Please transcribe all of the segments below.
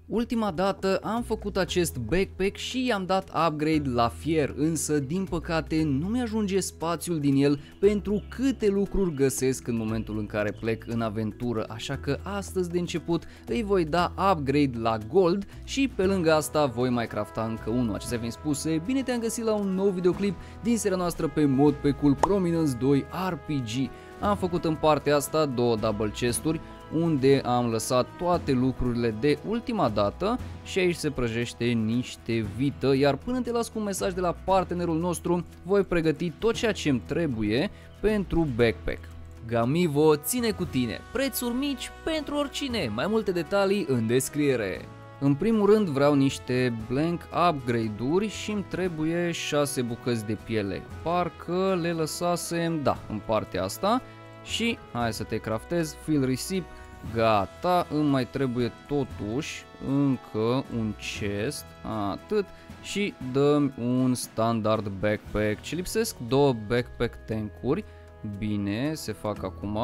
Ultima dată am făcut acest backpack și i-am dat upgrade la fier, însă din păcate nu mi-ajunge spațiul din el pentru câte lucruri găsesc în momentul în care plec în aventură, așa că astăzi de început îi voi da upgrade la gold și pe lângă asta voi mai crafta încă unul. Acestea fiind spuse, bine te-am găsit la un nou videoclip din seria noastră pe modpack-ul Prominence 2 RPG. Am făcut în partea asta două double chesturi unde am lăsat toate lucrurile de ultima dată și aici se prăjește niște vită, iar până te las cu un mesaj de la partenerul nostru, voi pregăti tot ceea ce îmi trebuie pentru backpack. Gamivo ține cu tine, prețuri mici pentru oricine, mai multe detalii în descriere. În primul rând vreau niște blank upgrade-uri și îmi trebuie 6 bucăți de piele, parcă le lăsasem, da, în partea asta. Și hai să te craftez, fill receipt, gata, îmi mai trebuie totuși încă un chest, atât, și dăm un standard backpack. Ce lipsesc? Două backpack tank-uri, bine, se fac acum,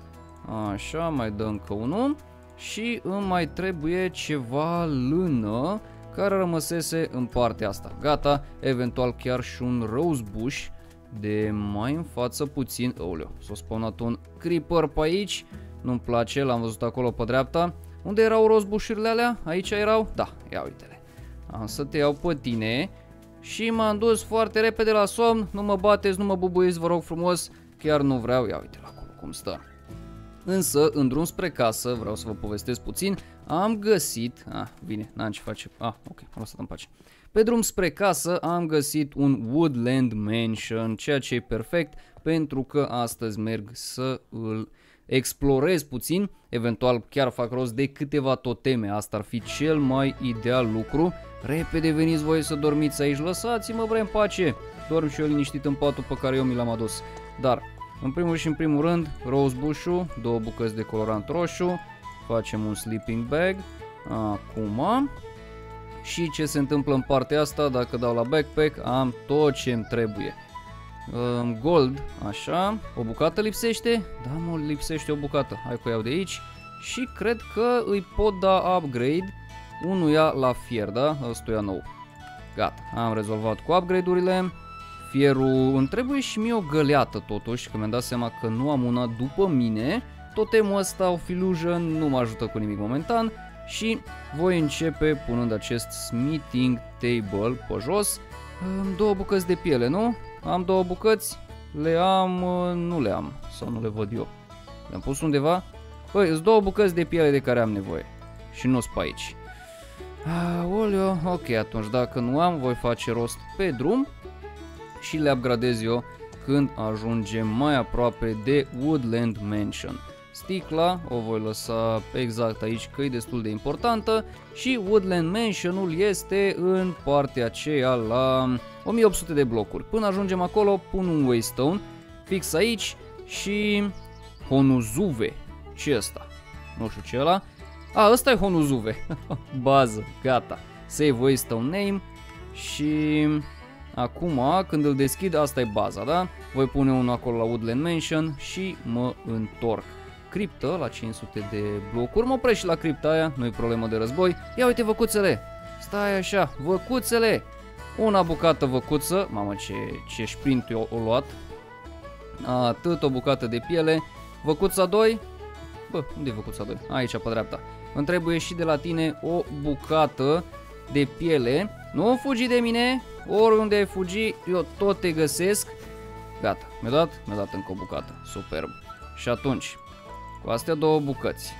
așa, mai dăm încă unul și îmi mai trebuie ceva lână care rămăsese în partea asta, gata, eventual chiar și un rose bush. De mai în față puțin, aoleu, s-a spawnat un creeper pe aici, nu-mi place, l-am văzut acolo pe dreapta. Unde erau rosebush-urile alea? Aici erau? Da, ia uite-le. Am să te iau pe tine și m-am dus foarte repede la somn, nu mă bateți, nu mă bubuiți, vă rog frumos, chiar nu vreau, ia uite-l acolo cum stă. Însă, în drum spre casă, vreau să vă povestesc puțin, am găsit, bine, n-am ce face, ok, am lăsat în pace. Pe drum spre casă am găsit un Woodland Mansion, ceea ce e perfect pentru că astăzi merg să îl explorez puțin, eventual chiar fac rost de câteva toteme, asta ar fi cel mai ideal lucru. Repede veniți voi să dormiți aici, lăsați-mă bre în pace, dorm și eu liniștit în patul pe care eu mi l-am adus. Dar, în primul și în primul rând, rosebush-ul, două bucăți de colorant roșu, facem un sleeping bag, acum. Și ce se întâmplă în partea asta, dacă dau la backpack, am tot ce îmi trebuie. Gold, așa, o bucată lipsește? Da, mă, lipsește o bucată, hai că o iau de aici. Și cred că îi pot da upgrade unuia la fier, da? Ăstuia nou. Gata, am rezolvat cu upgrade-urile. Fierul, îmi trebuie și mie o găleată totuși, că mi-am dat seama că nu am una după mine. Totemul ăsta, of illusion, nu mă ajută cu nimic momentan. Și voi începe punând acest smithing table pe jos. Două bucăți de piele, nu? Am două bucăți? Le am, nu le am, sau nu le văd eu. Le-am pus undeva? Păi, sunt două bucăți de piele de care am nevoie. Și nu sunt pe aici. Oleo, ok, atunci dacă nu am, voi face rost pe drum. Și le upgradez eu când ajungem mai aproape de Woodland Mansion. Sticla o voi lăsa exact aici că e destul de importantă și Woodland Mansion-ul este în partea aceea la 1800 de blocuri. Până ajungem acolo pun un waystone fix aici și Honuzuve. Ce ăsta? Nu știu ce ăla. Ăsta e Honuzuve. Bază, gata. Save waystone name și acum când îl deschid, asta e baza, da? Voi pune unul acolo la Woodland Mansion și mă întorc. Criptă la 500 de blocuri, mă opresc și la cripta aia, nu-i problemă de război. Ia uite văcuțele, stai așa, văcuțele, una bucată văcuță, mamă ce sprint o luat, atât o bucată de piele, văcuța 2, bă, unde e văcuța 2? Aici pe dreapta, îmi trebuie și de la tine o bucată de piele, nu fugi de mine, oriunde ai fugi, eu tot te găsesc, gata, mi-a dat încă o bucată, superb, și atunci... Cu astea două bucăți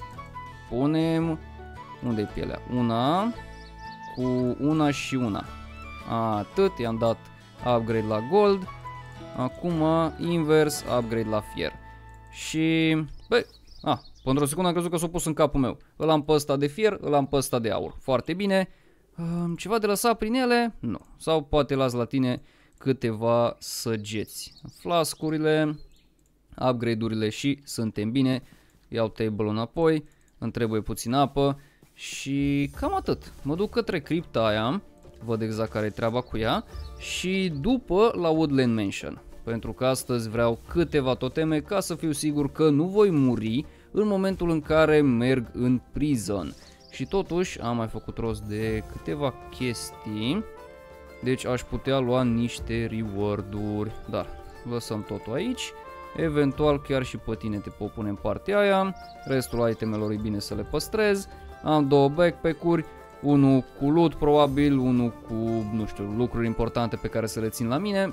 punem, unde e pielea? Una, cu una și una. Atât, i-am dat upgrade la gold. Acum invers upgrade la fier. Și, băi, pentru o secundă am crezut că s-a pus în capul meu. Îl am pe ăsta de fier, îl am pe ăsta de aur. Foarte bine. Ceva de lăsat prin ele? Nu. Sau poate las la tine câteva săgeți. Flascurile... upgrade-urile și suntem bine. Iau table-ul înapoi, îmi trebuie puțin apă și cam atât. Mă duc către cripta aia, văd exact care e treaba cu ea și după la Woodland Mansion. Pentru că astăzi vreau câteva toteme ca să fiu sigur că nu voi muri în momentul în care merg în prison. și totuși am mai făcut rost de câteva chestii. Deci aș putea lua niște reward-uri, dar lăsăm totul aici. Eventual chiar și pe tine te pot pune în partea aia. Restul itemelor e bine să le păstrez. Am două backpack-uri, unul cu loot probabil, unul cu, nu știu, lucruri importante pe care să le țin la mine.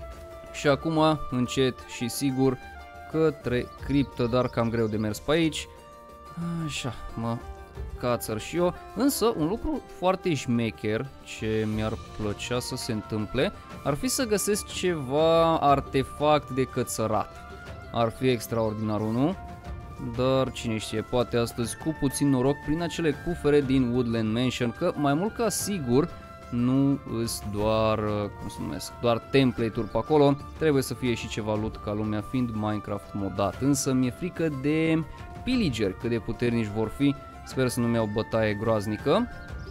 Și acum încet și sigur către criptă, dar cam greu de mers pe aici. Așa, mă cațăr și eu. Însă un lucru foarte șmecher ce mi-ar plăcea să se întâmple ar fi să găsesc ceva artefact de cățărat. Ar fi extraordinar unul, dar cine știe, poate astăzi cu puțin noroc prin acele cufere din Woodland Mansion, că mai mult ca sigur nu îs doar, cum se numesc, doar template-uri pe acolo, trebuie să fie și ceva loot ca lumea, fiind Minecraft modat. Însă mi-e frică de pillageri, cât de puternici vor fi. Sper să nu-mi iau bătaie groaznică.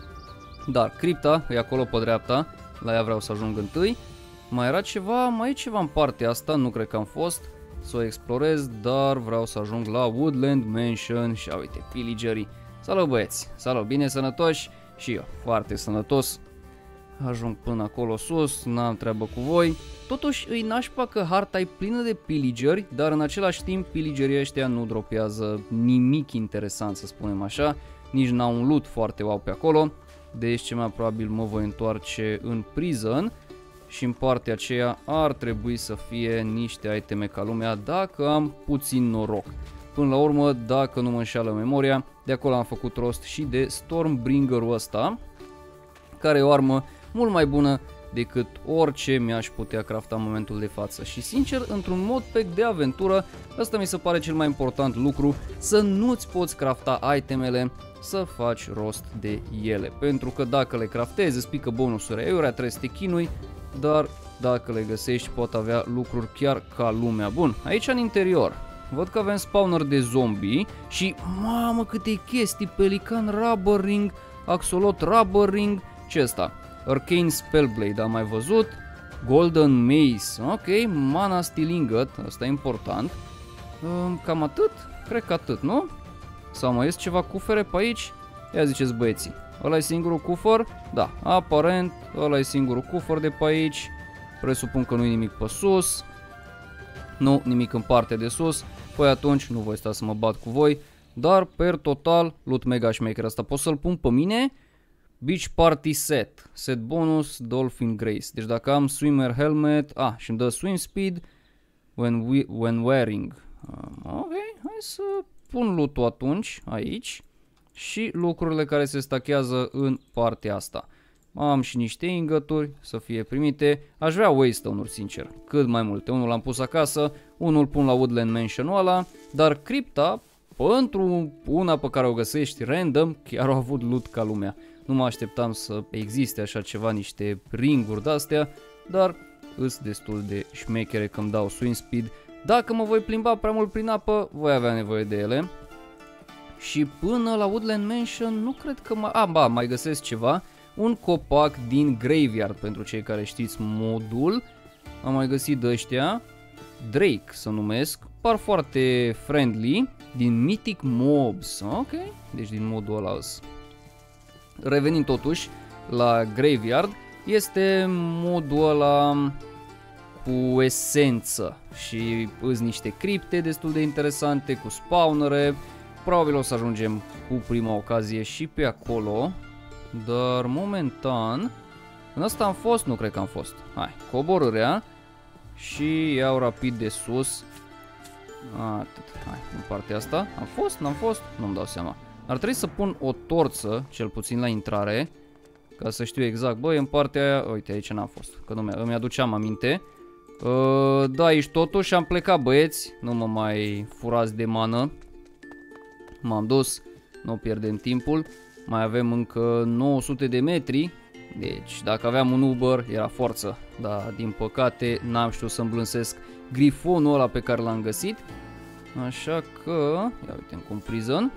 Dar cripta e acolo pe dreapta, la ea vreau să ajung întâi. Mai era ceva, mai e ceva în partea asta, nu cred că am fost să o explorez, dar vreau să ajung la Woodland Mansion și uite, pillagerii. Salut băieți, salut, bine sănătoși și eu, foarte sănătos. Ajung până acolo sus, n-am treabă cu voi. Totuși îi nașpa că harta e plină de pillageri, dar în același timp pillagerii ăștia nu dropează nimic interesant, să spunem așa. Nici n-au un loot foarte wow pe acolo. Deci ce mai probabil mă voi întoarce în prison. Și în partea aceea ar trebui să fie niște iteme ca lumea, dacă am puțin noroc. Până la urmă, dacă nu mă înșeală memoria, de acolo am făcut rost și de Stormbringer-ul ăsta, care e o armă mult mai bună decât orice mi-aș putea crafta în momentul de față. Și sincer, într-un mod pack de aventură, ăsta mi se pare cel mai important lucru, să nu-ți poți crafta itemele, să faci rost de ele. Pentru că dacă le craftezi, îți pică bonusuri aiurea, trebuie să te chinui, dar dacă le găsești pot avea lucruri chiar ca lumea. Bun, aici în interior văd că avem spawner de zombie și mamă câte chestii, pelican rubber ring, axolot rubber ring, ce ăsta? Arcane Spellblade, am mai văzut. Golden Mace, ok, Mana Steel Ingot, asta e important. Cam atât? Cred că atât, nu? Sau mai este ceva cufere pe aici? Ia ziceți băieții, ăla e singurul cufăr? Da, aparent, ăla e singurul cufăr de pe aici. Presupun că nu e nimic pe sus. Nu, nimic în partea de sus. Păi atunci nu voi sta să mă bat cu voi. Dar, per total, loot mega șmecher. Asta pot să-l pun pe mine. Beach Party Set. Set bonus Dolphin Grace. Deci dacă am Swimmer Helmet. Și îmi dă Swim Speed when wearing. Ok, hai să pun loot-ul atunci aici. Și lucrurile care se stachează în partea asta. Am și niște ingături să fie primite. Aș vrea waystone-uri, sincer, cât mai multe. Unul l-am pus acasă, unul pun la Woodland Mansion-ul ăla. Dar cripta, pentru una pe care o găsești random, chiar au avut loot ca lumea. Nu mă așteptam să existe așa ceva, niște ringuri de-astea, dar îs destul de șmechere că îmi dau swim speed. Dacă mă voi plimba prea mult prin apă, voi avea nevoie de ele. Și până la Woodland Mansion nu cred că mai... mai găsesc ceva. Un copac din Graveyard, pentru cei care știți modul. Am mai găsit de ăștia. Drake să numesc. Par foarte friendly. Din Mythic Mobs. Ok, deci din modul ăla. Revenind totuși la Graveyard, este modul ăla cu esență și îs niște cripte destul de interesante cu spawnere. Probabil o să ajungem cu prima ocazie și pe acolo, dar momentan în asta am fost, nu cred că am fost. Hai, coborârea și iau rapid de sus. Atât. Hai, în partea asta am fost, n-am fost, nu-mi dau seama. Ar trebui să pun o torță, cel puțin la intrare, ca să știu exact. Băi, în partea aia, uite, aici n-am fost, că nu îmi aduceam aminte. Da, aici totuși am plecat, băieți, nu mă mai furați de mană. M-am dus, nu pierdem timpul. Mai avem încă 900 de metri. Deci dacă aveam un Uber era forță. Dar din păcate n-am știut să îmblânsesc grifonul ăla pe care l-am găsit. Așa că, ia uite, în prison.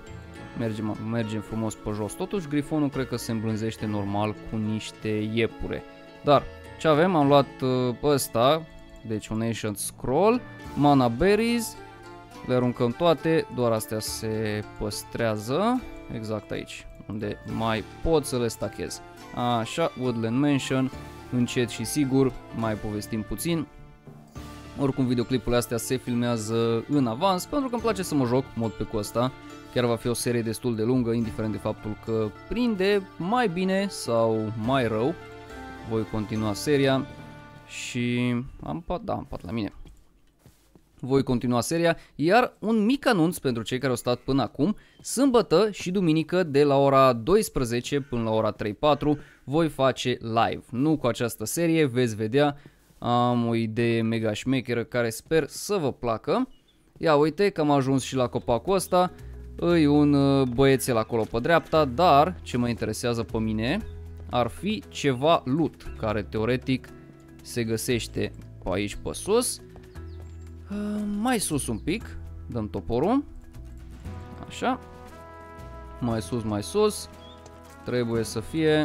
Mergem frumos pe jos. Totuși grifonul cred că se îmblânzește normal cu niște iepure. Dar ce avem? Am luat pe ăsta. Deci un Ancient Scroll, Mana Berries. Le aruncăm toate, doar astea se păstrează. Exact aici. unde mai pot să le stachez. Așa, Woodland Mansion, încet și sigur, mai povestim puțin. Oricum, videoclipurile astea se filmează în avans, pentru că îmi place să mă joc mod pe ăsta. Chiar va fi o serie destul de lungă, indiferent de faptul că prinde mai bine sau mai rău. Voi continua seria și am pat la mine. Voi continua seria, iar un mic anunț pentru cei care au stat până acum, sâmbătă și duminică de la ora 12 până la ora 3-4 voi face live. Nu cu această serie, veți vedea, am o idee mega șmecheră care sper să vă placă. Ia uite că am ajuns și la copacul ăsta, e un băiețel acolo pe dreapta, dar ce mă interesează pe mine ar fi ceva loot care teoretic se găsește pe aici pe sus. Mai sus un pic, dăm toporul, așa, mai sus, trebuie să fie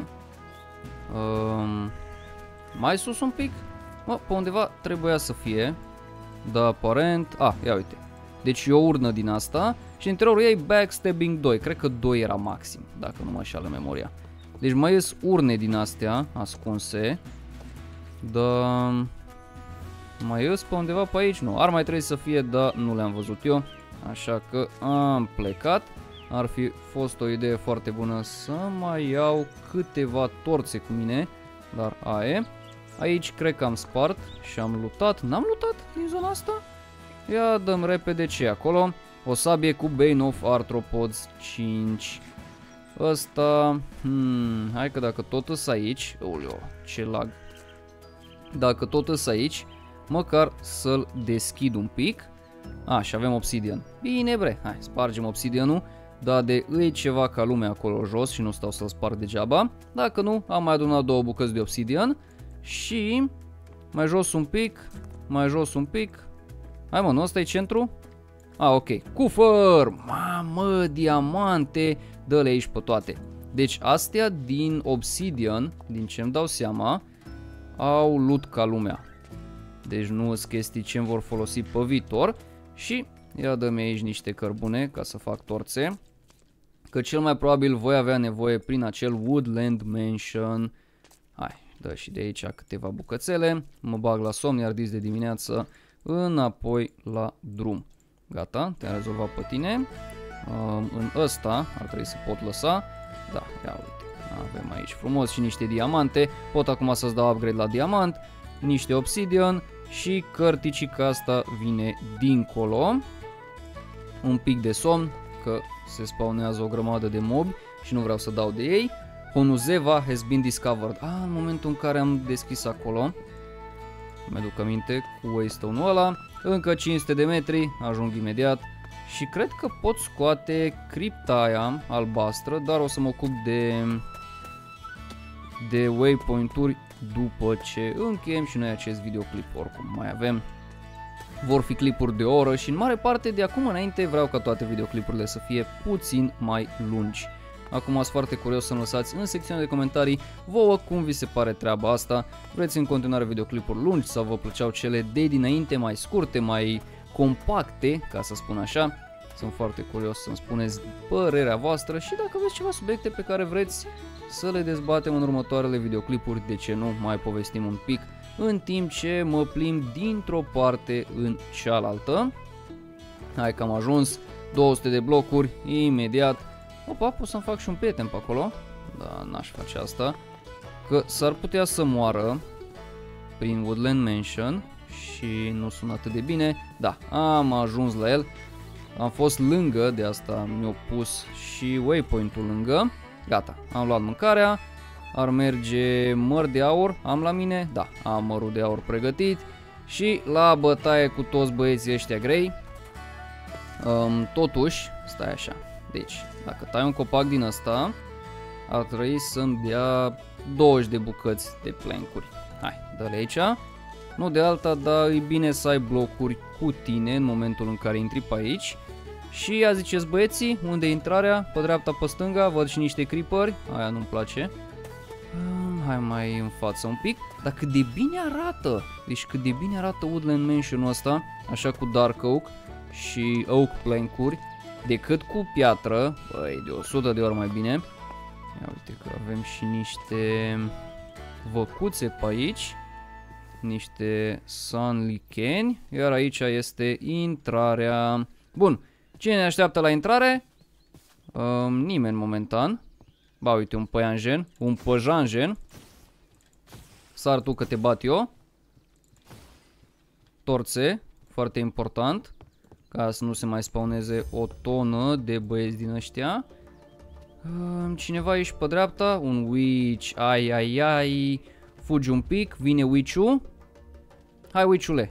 mai sus un pic, pe undeva trebuia să fie, dar aparent, ia uite, deci e o urnă din asta și în interiorul ei backstabbing 2, cred că 2 era maxim, dacă nu mă înșală memoria. Deci mai ies urne din astea ascunse, dar mai ies pe undeva pe aici, nu, ar mai trebui să fie, dar nu le-am văzut eu, așa că am plecat. Ar fi fost o idee foarte bună să mai iau câteva torțe cu mine, dar aia. Aici cred că am spart și am lootat, n-am lootat din zona asta? Ia dăm repede ce e acolo, o sabie cu Bane of Arthropods 5. Ăsta, hai că dacă tot îs aici, oleo, ce lag. Dacă tot îs aici, măcar să-l deschid un pic. Și avem obsidian. Bine bre, hai, spargem obsidianul. Da, de îi ceva ca lume acolo jos și nu stau să-l sparg degeaba. Dacă nu, am mai adunat 2 bucăți de obsidian. Și mai jos un pic, mai jos un pic. Hai mă, nu ăsta e centru? Ok, cufăr, mamă, diamante, dă-le aici pe toate. Deci astea din obsidian, din ce îmi dau seama, au loot ca lumea. Deci nu sunt chestii ce îmi vor folosi pe viitor. Și ia dă-mi aici niște cărbune ca să fac torțe, că cel mai probabil voi avea nevoie prin acel Woodland Mansion. Hai, dă și de aici câteva bucățele, mă bag la somn, iar dis de dimineață înapoi la drum. Gata, te-am rezolvat pe tine. În ăsta ar trebui să pot lăsa. Da, ia uite, avem aici frumos și niște diamante. Pot acum să-ți dau upgrade la diamant, niște obsidian și cărticica asta vine dincolo. Un pic de somn, că se spawnează o grămadă de mobi și nu vreau să dau de ei. Honuzeva has been discovered. În momentul în care am deschis acolo, mi-aduc aminte cu waystone-ul ăla, încă 500 de metri, ajung imediat și cred că pot scoate cripta aia albastră, dar o să mă ocup de waypoint-uri după ce încheiem și noi acest videoclip. Oricum mai avem, vor fi clipuri de o oră și în mare parte de acum înainte vreau ca toate videoclipurile să fie puțin mai lungi. Acum sunt foarte curios să-mi lăsați în secțiunea de comentarii vouă cum vi se pare treaba asta. Vreți în continuare videoclipuri lungi sau vă plăceau cele de dinainte mai scurte, mai compacte, ca să spun așa? Sunt foarte curios să-mi spuneți părerea voastră și dacă aveți ceva subiecte pe care vreți să le dezbatem în următoarele videoclipuri, de ce nu, mai povestim un pic în timp ce mă plimb dintr-o parte în cealaltă. Hai că am ajuns, 200 de blocuri, imediat. Opa, pot să-mi fac și un prieten pe acolo, dar n-aș face asta, că s-ar putea să moară prin Woodland Mansion și nu sună atât de bine. Da, am ajuns la el, am fost lângă, de asta mi-a pus și waypoint-ul lângă. Gata, am luat mâncarea, ar merge măr de aur, am la mine, da, am mărul de aur pregătit și la bătaie cu toți băieții ăștia grei. Totuși, stai așa, deci dacă tai un copac din ăsta, ar trebui să-mi dea 20 de bucăți de plancuri. Hai, dă-le aici, nu de alta, dar e bine să ai blocuri cu tine în momentul în care intri pe aici. Și ia ziceți băieții, unde e intrarea? Pe dreapta, pe stânga, văd și niște creeperi, aia nu-mi place. Hai mai în față un pic, dar cât de bine arată, deci cât de bine arată Woodland Mansion-ul ăsta, așa cu Dark Oak și Oak Plank-uri, decât cu piatră, băi, de 100 de ori mai bine. Ia uite că avem și niște văcuțe pe aici. Niște sunlicheni. Iar aici este intrarea. Bun. Cine ne așteaptă la intrare? Nimeni momentan. Ba, uite, un păianjen. Un păjanjen. Sar tu că te bat eu. Torțe. Foarte important. Ca să nu se mai spawneze o tonă de băieți din ăștia. Cineva aici pe dreapta. Un witch. Ai, ai, ai. Fugi un pic. Vine witch-ul. Hai, witch-ule.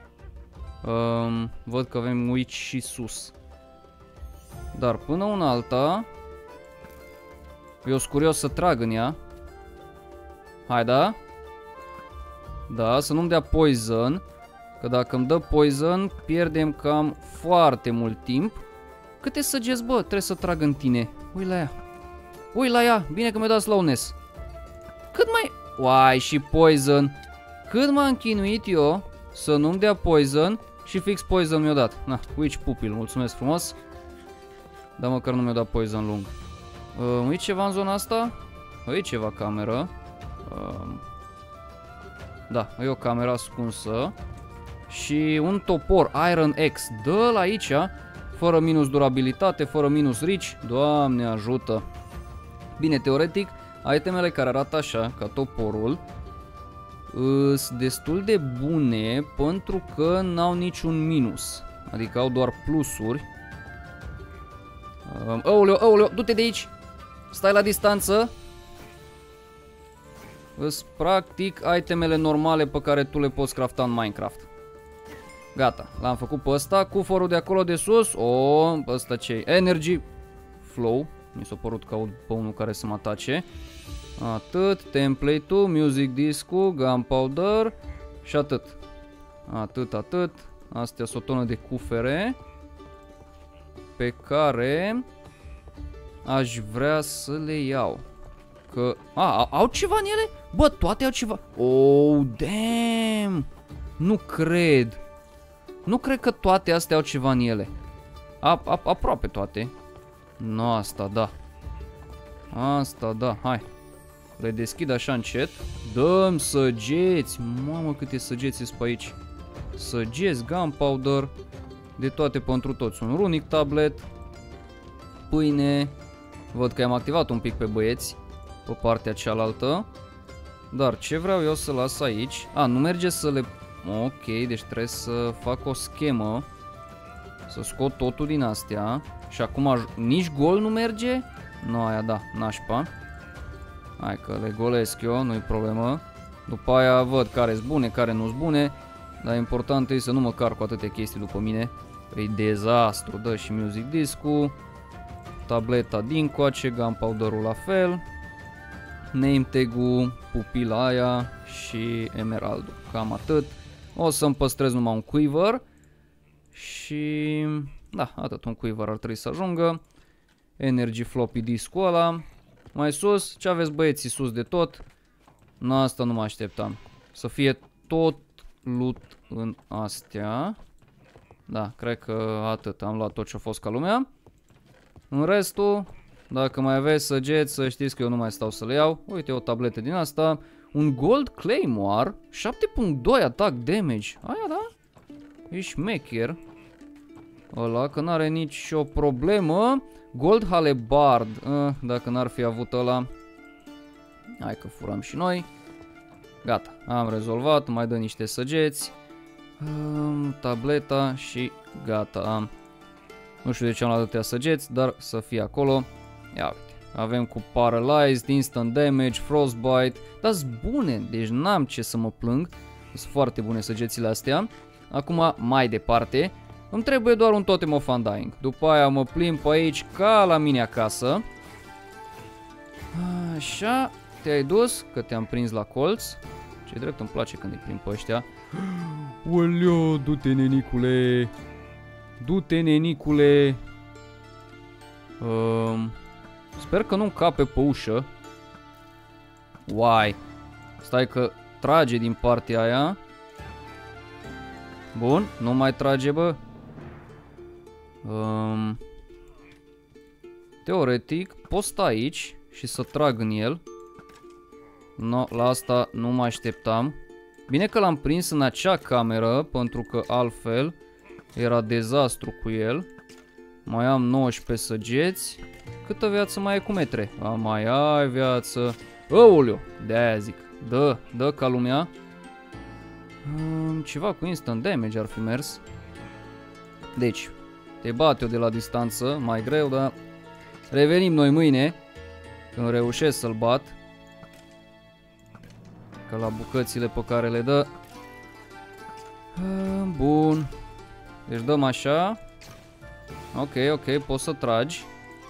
Văd că avem witch și sus. Dar până una alta. Eu sunt curios să trag în ea. Hai, da? Da, să nu-mi dea poison. Că dacă îmi dă poison, pierdem cam foarte mult timp. Câte săgeți, bă? Trebuie să trag în tine. Ui la ea. Ui la ea. Bine că mi-a dat slowness. Cât mai... Uai, și poison. Cât m-am chinuit eu să nu-mi dea poison și fix poison mi-a dat. Na, witch pupil, mulțumesc frumos. Dar măcar nu mi-a dat poison lung. E ceva în zona asta? E ceva cameră. Da, e o cameră ascunsă. Și un topor Iron X. Dă-l aici, fără minus durabilitate, fără minus reach. Doamne ajută. Bine, teoretic, itemele care arată așa, ca toporul, sunt destul de bune pentru că n-au niciun minus. Adică au doar plusuri. Aoleu, aoleu, du-te de aici. Stai la distanță. Îs practic itemele normale pe care tu le poți crafta în Minecraft. Gata, l-am făcut pe ăsta. Cuforul de acolo de sus. Ăsta ce-i? Energy Flow. Mi s-a părut că aud pe unul care să mă atace. Atât, template-ul, music disc-ul, gunpowder și atât. Atât. Astea sunt o tonă de cufere pe care aș vrea să le iau. Că... au ceva în ele? Bă, toate au ceva. Oh, damn! Nu cred. Nu cred că toate astea au ceva în ele. Aproape toate. Nu, asta da. Asta da, hai. Le deschid așa încet. Dăm săgeți. Mamă, câte săgeți sunt pe aici. Săgeți, gunpowder. De toate pentru toți. Un runic tablet. Pâine. Văd că am activat un pic pe băieți. Pe partea cealaltă. Dar ce vreau eu să las aici? Nu merge să le... Ok, deci trebuie să fac o schemă. Să scot totul din astea. Și acum nici gol nu merge? Nu, aia da, nașpa. Hai că le golesc eu, nu-i problemă. După aia văd care-s bune, care nu-s bune. Dar important e să nu mă car cu atâtea chestii după mine. E dezastru, dă și music disc-ul. Tableta din coace, gunpowder-ul la fel. Name tag-ul, pupila aia și emeraldul. Cam atât. O să-mi păstrez numai un quiver. Și... da, atât, un quiver ar trebui să ajungă. Energy floppy disc-ul ăla. Mai sus, ce aveți băieții sus de tot? Asta nu mă așteptam. Să fie tot loot în astea. Da, cred că atât. Am luat tot ce a fost ca lumea. În restul, dacă mai aveți săgeți, să știți că eu nu mai stau să le iau. Uite, o tabletă din asta. Un Gold Claymore. 7.2 attack damage. Aia, da? E șmecher. Ăla, că n-are nicio problemă. Gold Halebard. Dacă n-ar fi avut ăla. Hai că furăm și noi. Gata, am rezolvat. Mai dă niște săgeți. Tableta și gata, am. Nu știu de ce am luat atâtea săgeți, dar să fie acolo. Ia uite, avem cu Paralyzed, Instant Damage, Frostbite. Dar-s bune, deci n-am ce să mă plâng. Sunt foarte bune săgețile astea. Acum, mai departe, îmi trebuie doar un Totem of Undying. După aia mă plimb pe aici ca la mine acasă. Așa, te-ai dus, că te-am prins la colț. Ce drept îmi place când îi prind pe ăștia. Oleo, du-te, nenicule. Du-te, nenicule. Sper că nu-mi cape pe ușă. Uai. Stai că trage din partea aia. Bun, nu mai trage, bă. Teoretic, pot sta aici și să trag în el. No, la asta nu mă așteptam. Bine că l-am prins în acea cameră, pentru că altfel era dezastru cu el. Mai am 19 săgeți. Câtă viață mai ai cu metre? Mai ai viață. Aoleu, de-aia zic. Dă ca lumea. Ceva cu instant damage ar fi mers. Deci, te bate eu de la distanță, mai greu, dar revenim noi mâine când reușesc să-l bat. Că la bucățile pe care le dă. Bun. Deci dăm așa. Ok, poți să tragi.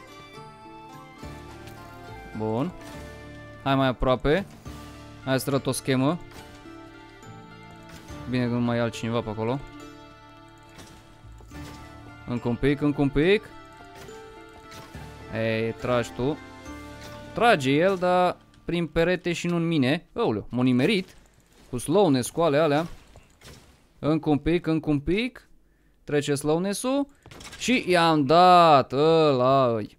Bun. Hai mai aproape. Hai să o schemă. Bine că nu mai e altcineva pe acolo. Încă un pic. Ei, tragi tu. Trage el, dar prin perete și nu în mine. Aoleu, m-a nimerit. Cu slowness, cu alea. Încă un pic. Trece slowness-ul. Și i-am dat. Ăla-i.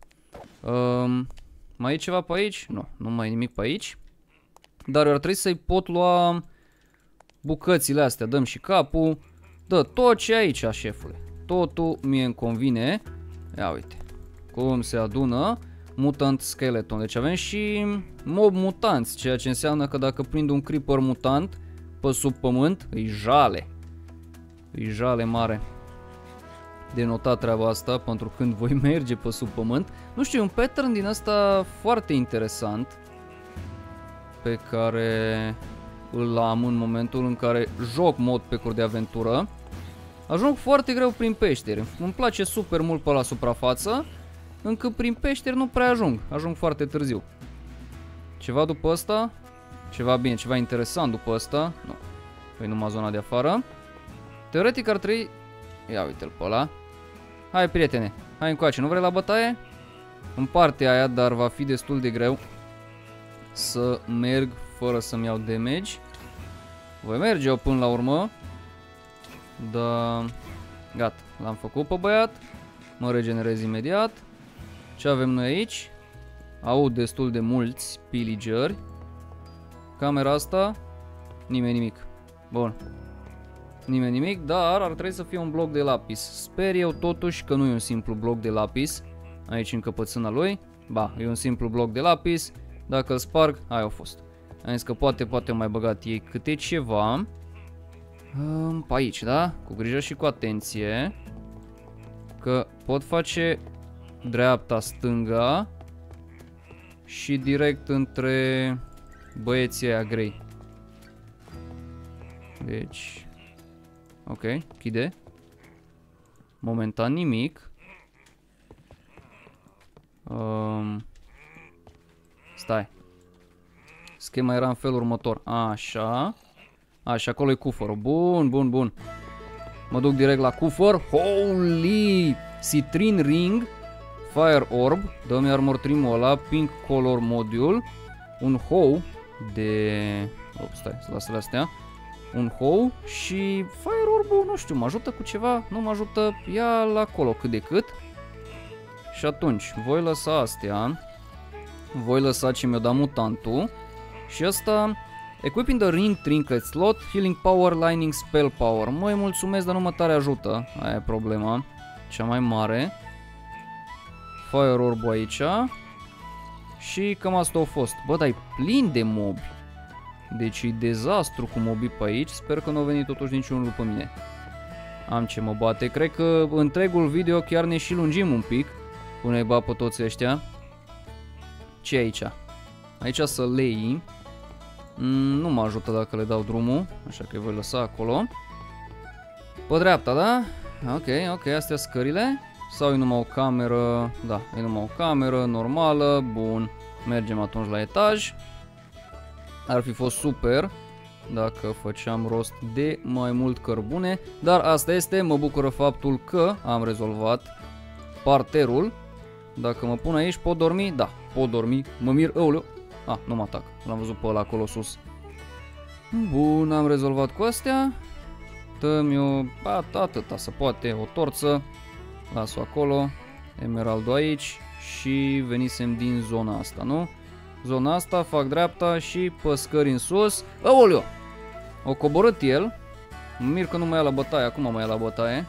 Mai e ceva pe aici? Nu mai e nimic pe aici. Dar ar trebui să-i pot lua bucățile astea. Dăm și capul. Dă tot ce aici, șefule. Totul mie îmi convine. Ia uite. Cum se adună. Mutant skeleton. Deci avem și mob mutanți. Ceea ce înseamnă că dacă prind un creeper mutant pe sub pământ, îi jale. Îi jale mare. De notat treaba asta pentru când voi merge pe sub pământ. Nu știu, un pattern din asta foarte interesant pe care îl am în momentul în care joc mod pe cur de aventură. Ajung foarte greu prin peșteri. Îmi place super mult pe la suprafață, încât prin peșteri nu prea ajung. Ajung foarte târziu. Ceva după asta? Ceva bine, ceva interesant după asta? Nu. Păi numai zona de afară. Teoretic ar trebui... Ia uite-l pe ăla. Hai, prietene, hai încoace, nu vrei la bătaie? În partea aia, dar va fi destul de greu să merg fără să-mi iau damage. Voi merge eu până la urmă. Da, gata, l-am făcut pe băiat. Mă regenerez imediat. Ce avem noi aici? Aud destul de mulți pillageri. Camera asta, nimeni nimic. Bun. Nimeni nimic, dar ar trebui să fie un bloc de lapis. Sper eu totuși că nu e un simplu bloc de lapis. Aici încăpățâna lui. Ba, e un simplu bloc de lapis. Dacă îl sparg, aia a fost. Am zis că poate mai băgat ei câte ceva. Pe aici, da? Cu grijă și cu atenție. Că pot face dreapta, stânga și direct între băieții aia grei. Deci... Ok, chide. Momentan nimic. Stai. Schema era în felul următor. Așa. Așa, acolo e cufărul. Bun. Mă duc direct la cufăr. Holy! Citrin ring. Fire orb. Dă-mi armor trim-ul ăla. Pink color module. Un hoe de... Stai, să lasă astea. Un hoe și fire orb-ul, nu știu, mă ajută cu ceva? Nu mă ajută? Ia-l acolo cât de cât. Și atunci, voi lăsa astea. Voi lăsa ce mi-a dat mutantul. Și asta... Equipping the ring trinket slot, healing power, lining spell power. Măi, mulțumesc, dar nu mă tare ajută. Aia e problema. Cea mai mare. Fire orb aici. Și cam asta a fost. Bă, dar e plin de mobi. Deci e dezastru cu mobi pe aici. Sper că nu a venit totuși niciunul după mine. Am ce mă bate. Cred că întregul video chiar ne și lungim un pic. Pune-i ba pe toți ăștia. Ce aici? Aici să lei. Nu mă ajută dacă le dau drumul. Așa că îi voi lăsa acolo. Pe dreapta, da? Ok, astea scările. Sau e numai o cameră? Da, e numai o cameră normală. Bun, mergem atunci la etaj. Ar fi fost super dacă făceam rost de mai mult cărbune. Dar asta este, mă bucură faptul că am rezolvat parterul. Dacă mă pun aici, pot dormi? Da, pot dormi. Mă mir, aoleu. Nu mă atac, l-am văzut pe ăla acolo sus. Bun, am rezolvat cu astea. Dă-mi o... atâta se poate, o torță. Las-o acolo. Emeraldul aici. și venisem din zona asta, nu? Zona asta, fac dreapta și păscări în sus. Aoleu! O coborât el. Mă mir că nu mă ia la bătaie, acum mă ia la bătaie.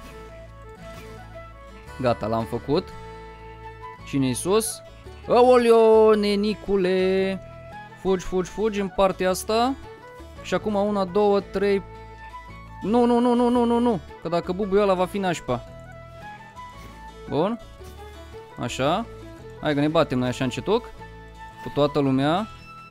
Gata, l-am făcut. Cine-i sus? Aoleu, nenicule! Fugi, fugi, fugi în partea asta. Și acum 1, 2, 3... Nu, nu, nu, nu, nu, nu, nu. Că dacă bubuiul ăla va fi nașpa. Bun. Așa. Hai că ne batem noi așa încetuc. Cu toată lumea.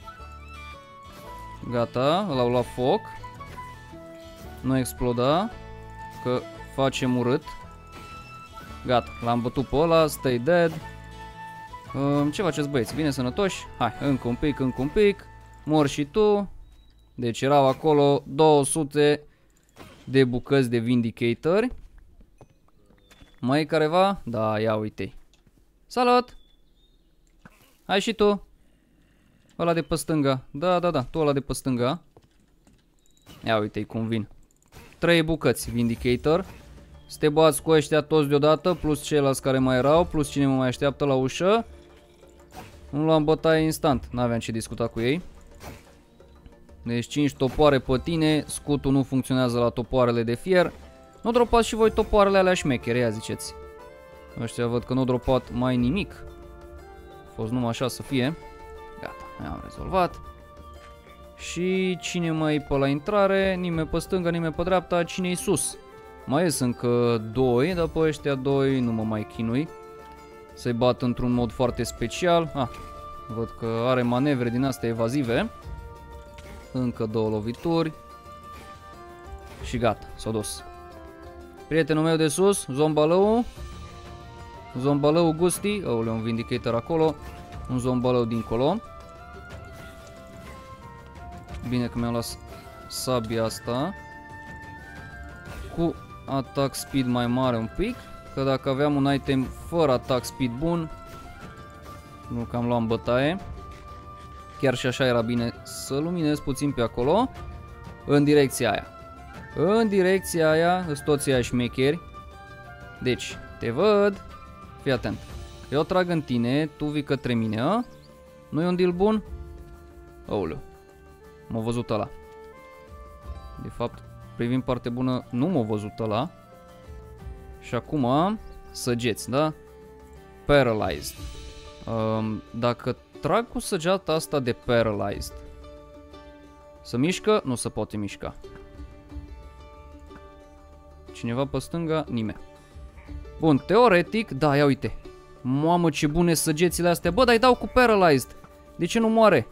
Gata, l-au luat foc. Nu exploda. Că facem urât. Gata, l-am bătut pe ăla, stay dead. Ce faceți băieți? Bine sănătoși? Hai, încă un pic, încă un pic. Mor și tu. Deci erau acolo 200 de bucăți de Vindicator. Mai e careva? Da, ia uite-i. Salut! Hai și tu. Ăla de pe stânga. Da, da, da, tu ăla de pe stânga. Ia uite-i cum vin. 3 bucăți Vindicator. Să te bați cu ăștia toți deodată, plus ceilalți care mai erau, plus cine mă mai așteaptă la ușă. Nu luam bătaie instant, n-aveam ce discuta cu ei. Deci 5 topoare pe tine, scutul nu funcționează la topoarele de fier. Nu dropați și voi topoarele alea șmechere, ia ziceți. Ăștia văd că nu dropat mai nimic. A fost numai așa să fie. Gata, am rezolvat. Și cine mai e pe la intrare? Nimeni pe stânga, nimeni pe dreapta, cine-i sus? Mai ies încă 2, dar pe ăștia 2 nu mă mai chinui. Să-i bat într-un mod foarte special. Văd că are manevre din astea evazive. Încă 2 lovituri. Și gata, s-a dus. Prietenul meu de sus, zombalău. Zombalău Gusti. Aoleu, un Vindicator acolo. Un zombalău dincolo. Bine că mi-am luat sabia asta. Cu attack speed mai mare un pic. Că dacă aveam un item fără attack speed bun, nu că am luat în bătaie. Chiar și așa era bine să luminez puțin pe acolo. În direcția aia. În direcția aia sunt toți aia șmecheri. Deci, te văd. Fii atent. Eu trag în tine, tu vii către mine, a? Nu e un deal bun? Aoleu. M-a văzut ăla. De fapt, privind partea bună, nu m-a văzut ăla. Și acum, săgeți, da? Paralyzed. Dacă trag cu săgeata asta de Paralyzed, se mișcă? Nu se poate mișca. Cineva pe stânga? Nimeni. Bun, teoretic, da, ia uite. Mamă, ce bune săgețile astea. Bă, dar îi dau cu Paralyzed. De ce nu moare?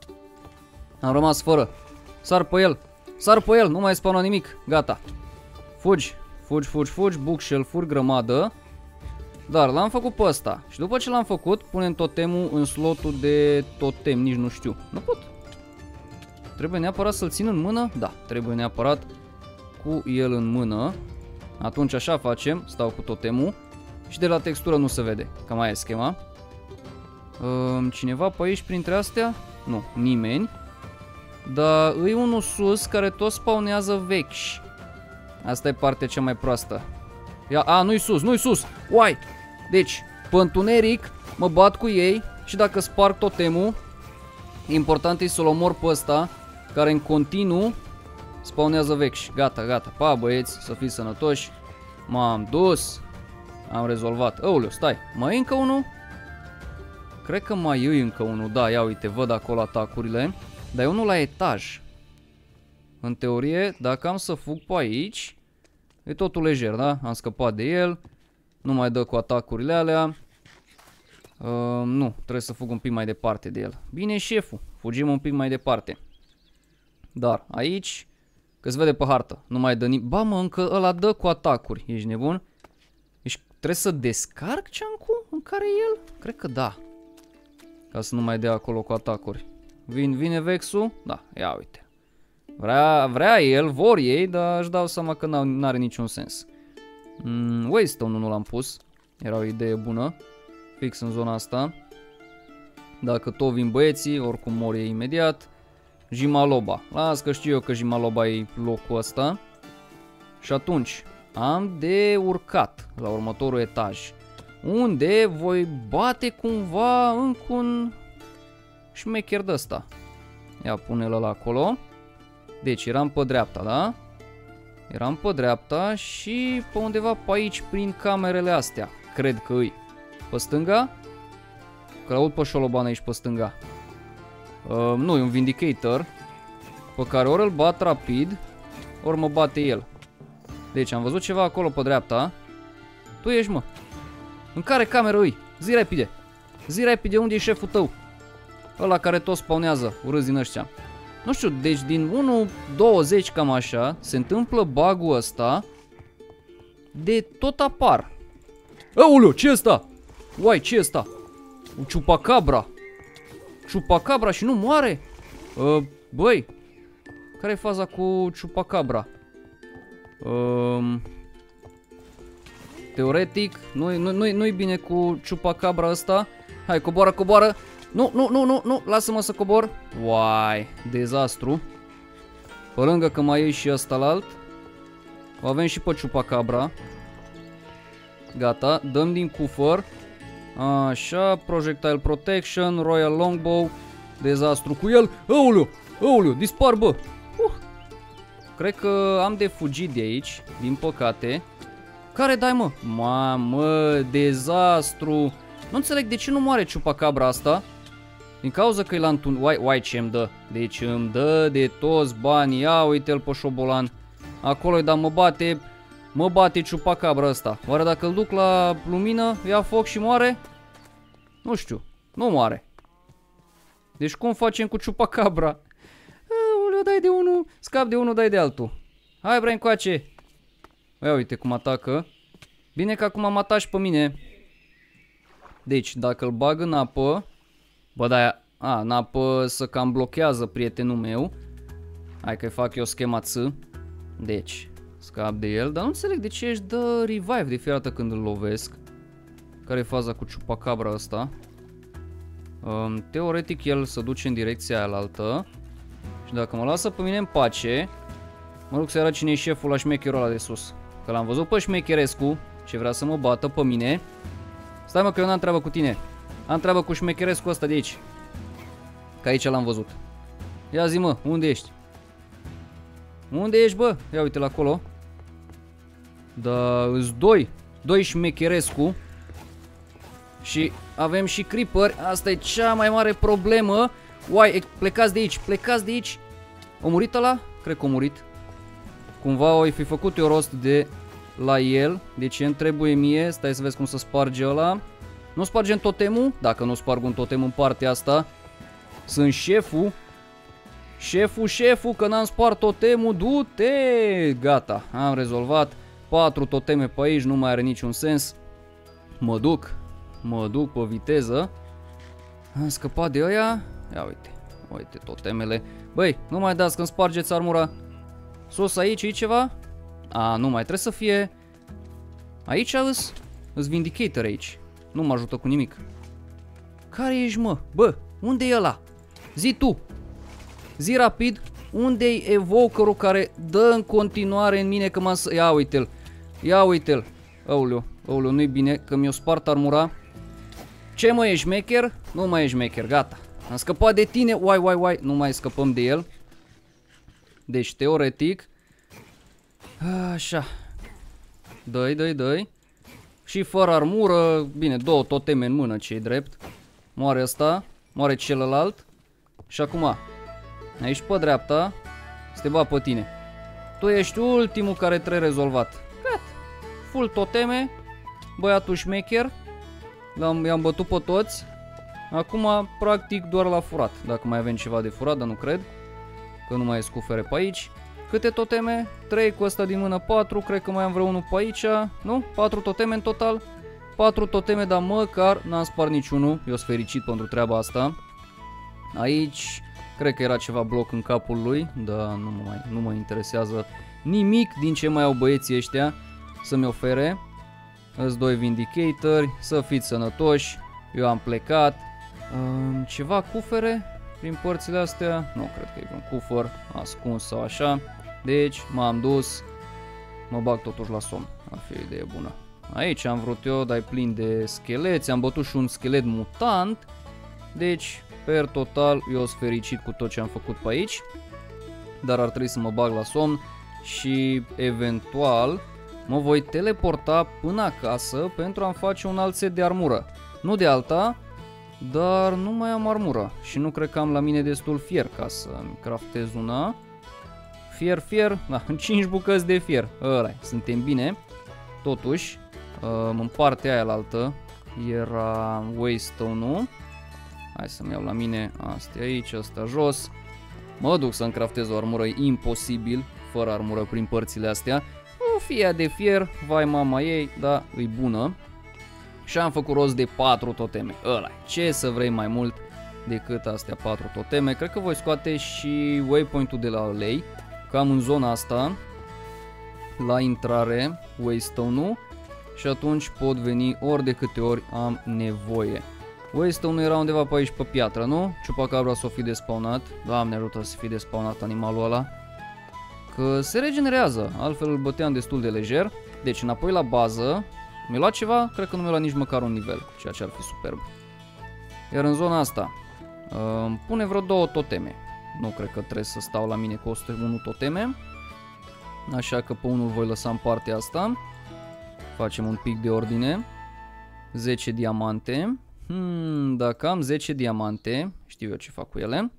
Am rămas fără. Sar pe el. Sar pe el, nu mai spawna nimic. Gata. Fugi, fugi, fugi, fugi. Bookshelf-uri, grămadă. Dar l-am făcut pe ăsta. Și după ce l-am făcut, punem totemul în slotul de totem. Nici nu știu. Nu pot. Trebuie neapărat să-l țin în mână? Da, trebuie neapărat cu el în mână. Atunci așa facem. Stau cu totemul. Și de la textură nu se vede. Cam aia e schema. Cineva pe aici printre astea? Nu, nimeni. Dar e unul sus care tot spawnează vechi. Asta e partea cea mai proastă. Ia, nu-i sus, nu-i sus. Uai! Deci, pe întuneric mă bat cu ei și dacă sparg totemul, important e să-l omor pe ăsta, care în continuu spawnează vechi. Gata, gata. Pa, băieți, să fiți sănătoși. M-am dus. Am rezolvat. Aoleu, stai. Mai e încă unul? Cred că mai e încă unul. Da, ia uite, văd acolo atacurile. Dar e unul la etaj. În teorie, dacă am să fug pe aici, e totul lejer, da? Am scăpat de el. Nu mai dă cu atacurile alea. Nu, trebuie să fug un pic mai departe de el. Bine, șeful. Fugim un pic mai departe. Dar aici, că se vede pe hartă, nu mai dă nimic. Ba mă, încă ăla dă cu atacuri. Ești nebun? Deci trebuie să descarc chunk-ul în care e el? Cred că da. Ca să nu mai dea acolo cu atacuri. Vine Vexul? Da, ia uite. Vrea el, vor ei, dar își dau seama că n-are niciun sens. Waystone-ul nu l-am pus. Era o idee bună. Fix în zona asta. Dacă tot vin băieții, oricum mor ei imediat. Jimaloba. Las că știu eu că Jimaloba e locul ăsta. Și atunci am de urcat la următorul etaj. unde voi bate cumva încă un șmecher de ăsta. Ia pune-l ăla acolo. Deci eram pe dreapta, da? Eram pe dreapta și pe undeva pe aici prin camerele astea. Cred că îi. Pe stânga? Că l-aud pe șoloban aici pe stânga. Nu, e un Vindicator pe care ori îl bat rapid, ori mă bate el. Deci am văzut ceva acolo pe dreapta. Tu ești, mă. În care cameră îi? Zi repede. Zi repede unde e șeful tău. Ăla care tot spawnează urâți din ăștia. Nu știu, deci din 1.20 cam așa se întâmplă bug-ul ăsta. De tot apar. Aoleu, ce e ăsta? Uai, ce e ăsta? Un Chupacabra. Chupacabra și nu moare? Băi, care e faza cu Chupacabra? Teoretic, nu-i bine cu Chupacabra ăsta. Hai, coboară, coboară. Nu, lasă-mă să cobor. Uai, dezastru. Pe lângă că mai e și ăsta la alt. O avem și pe Chupacabra. Gata, dăm din cufăr. Așa, Projectile Protection, Royal Longbow. Dezastru cu el. Aoleu, dispar, bă. Cred că am de fugit de aici, din păcate. Care dai, mă? Mamă, dezastru. Nu înțeleg de ce nu moare Chupacabra asta. Din cauza că e la întuneric. Uai, ce îmi dă. Deci îmi dă de toți banii. Ia uite-l pe șobolan. Acolo-i, dar mă bate Chupacabra ăsta. Oare dacă îl duc la lumină, ia foc și moare? Nu știu, nu moare. Deci cum facem cu Chupacabra? Aoleu, dai de unul, scap de unul, dai de altul. Hai, bre, încoace. Ia uite cum atacă. Bine că acum am ataș pe mine. Deci, dacă îl bag în apă. Bă, da, în apă să cam blochează prietenul meu. Hai că fac eu schema Ț. Deci, scap de el. Dar nu înțeleg de ce își dă revive de fiecare dată când îl lovesc. Care e faza cu Chupacabra ăsta? Teoretic el se duce în direcția aia altă. Și dacă mă lasă pe mine în pace, mă duc să arăt cine e șeful la șmecherul ăla de sus. Că l-am văzut pe șmecherescu ce vrea să mă bată pe mine. Stai, mă, că eu n-am treabă cu tine. Am treabă cu șmecherescu ăsta de aici. Că aici l-am văzut. Ia zi, mă, unde ești? Unde ești, bă? Ia uite-l acolo. Da, îs doi șmecherescu. Și avem și creeper. Asta e cea mai mare problemă. Uai, plecați de aici, plecați de aici. A murit ăla? Cred că a murit. Cumva o fi făcut eu rost de la el. Deci îmi trebuie mie. Stai să vezi cum să sparge ăla. Nu spargem totemul? Dacă nu sparg un totem în partea asta, sunt șeful. Șeful, că n-am spart totemul. Du-te! Gata, am rezolvat. 4 toteme pe aici, nu mai are niciun sens. Mă duc pe viteză. Am scăpat de ăia. Ia uite totemele. Băi, nu mai dați când spargeți armura. Sus aici, e ceva? Nu mai trebuie să fie. Aici îs Vindicator aici. Nu mă ajută cu nimic. Care ești, mă? Bă, unde e ăla? Zi tu. Zi rapid. Unde-i evokerul care dă în continuare în mine că m-am... Ia uite-l. Ia uite-l. Aoleu, nu-i bine că mi-o spart armura. Ce, mă, ești șmecher? Nu mai ești șmecher, gata. Am scăpat de tine. Uai, nu mai scăpăm de el. Deci, teoretic. Așa. Dă-i. Și fără armură. Bine, 2 toteme în mână, ce-i drept. Moare ăsta. Moare celălalt. Și acum, aici pe dreapta, să te bat pe tine. Tu ești ultimul care trebuie rezolvat. Gata. Full toteme. Băiatul șmecher. I-am bătut pe toți. Acum, practic, doar la furat. Dacă mai avem ceva de furat, dar nu cred. Că nu mai e scufere pe aici. Câte toteme? 3 cu ăsta din mână, 4. Cred că mai am vreo unul pe aici. Nu? 4 toteme în total. 4 toteme, dar măcar n-am spart niciunul. Eu sunt fericit pentru treaba asta. Aici, cred că era ceva bloc în capul lui. Dar nu mă interesează nimic din ce mai au băieții ăștia să-mi ofere. Îs 2 Vindicatori. Să fiți sănătoși. Eu am plecat. Ceva cufere prin părțile astea? Nu, cred că e un cufăr ascuns sau așa. Deci m-am dus. Mă bag totuși la somn. Ar fi o idee bună. Aici am vrut eu, dar e plin de scheleți. Am bătut și un schelet mutant. Deci, per total, eu sunt fericit cu tot ce am făcut pe aici. Dar ar trebui să mă bag la somn și eventual mă voi teleporta până acasă pentru a-mi face un alt set de armură. Nu de alta, dar nu mai am armură și nu cred că am la mine destul fier ca să-mi craftez una. Fier, da, 5 bucăți de fier, ăla, suntem bine. Totuși, în partea aia altă era waystone-ul. Hai să-mi iau la mine astea aici, asta jos. Mă duc să-mi craftez o armură, e imposibil fără armură prin părțile astea. Nu fie de fier, vai mama ei, dar e bună. Și am făcut rost de 4 toteme. Ăla, ce să vrei mai mult decât astea 4 toteme. Cred că voi scoate și waypoint-ul de la lei. Cam în zona asta, la intrare, waystone-ul. Și atunci pot veni ori de câte ori am nevoie. Waystone-ul era undeva pe aici pe piatră, nu? Chupacabra s-o fi despawnat. Doamne ajută să fie despawnat animalul ăla. Că se regenerează, altfel îl băteam destul de lejer. Deci înapoi la bază. Mi-a luat ceva? Cred că nu mi-a luat nici măcar un nivel, ceea ce ar fi superb. Iar în zona asta îmi pune vreo 2 toteme. Nu cred că trebuie să stau la mine cu 101 toteme. Așa că pe unul voi lăsa în partea asta. Facem un pic de ordine. 10 diamante. Dacă am 10 diamante, știu eu ce fac cu ele.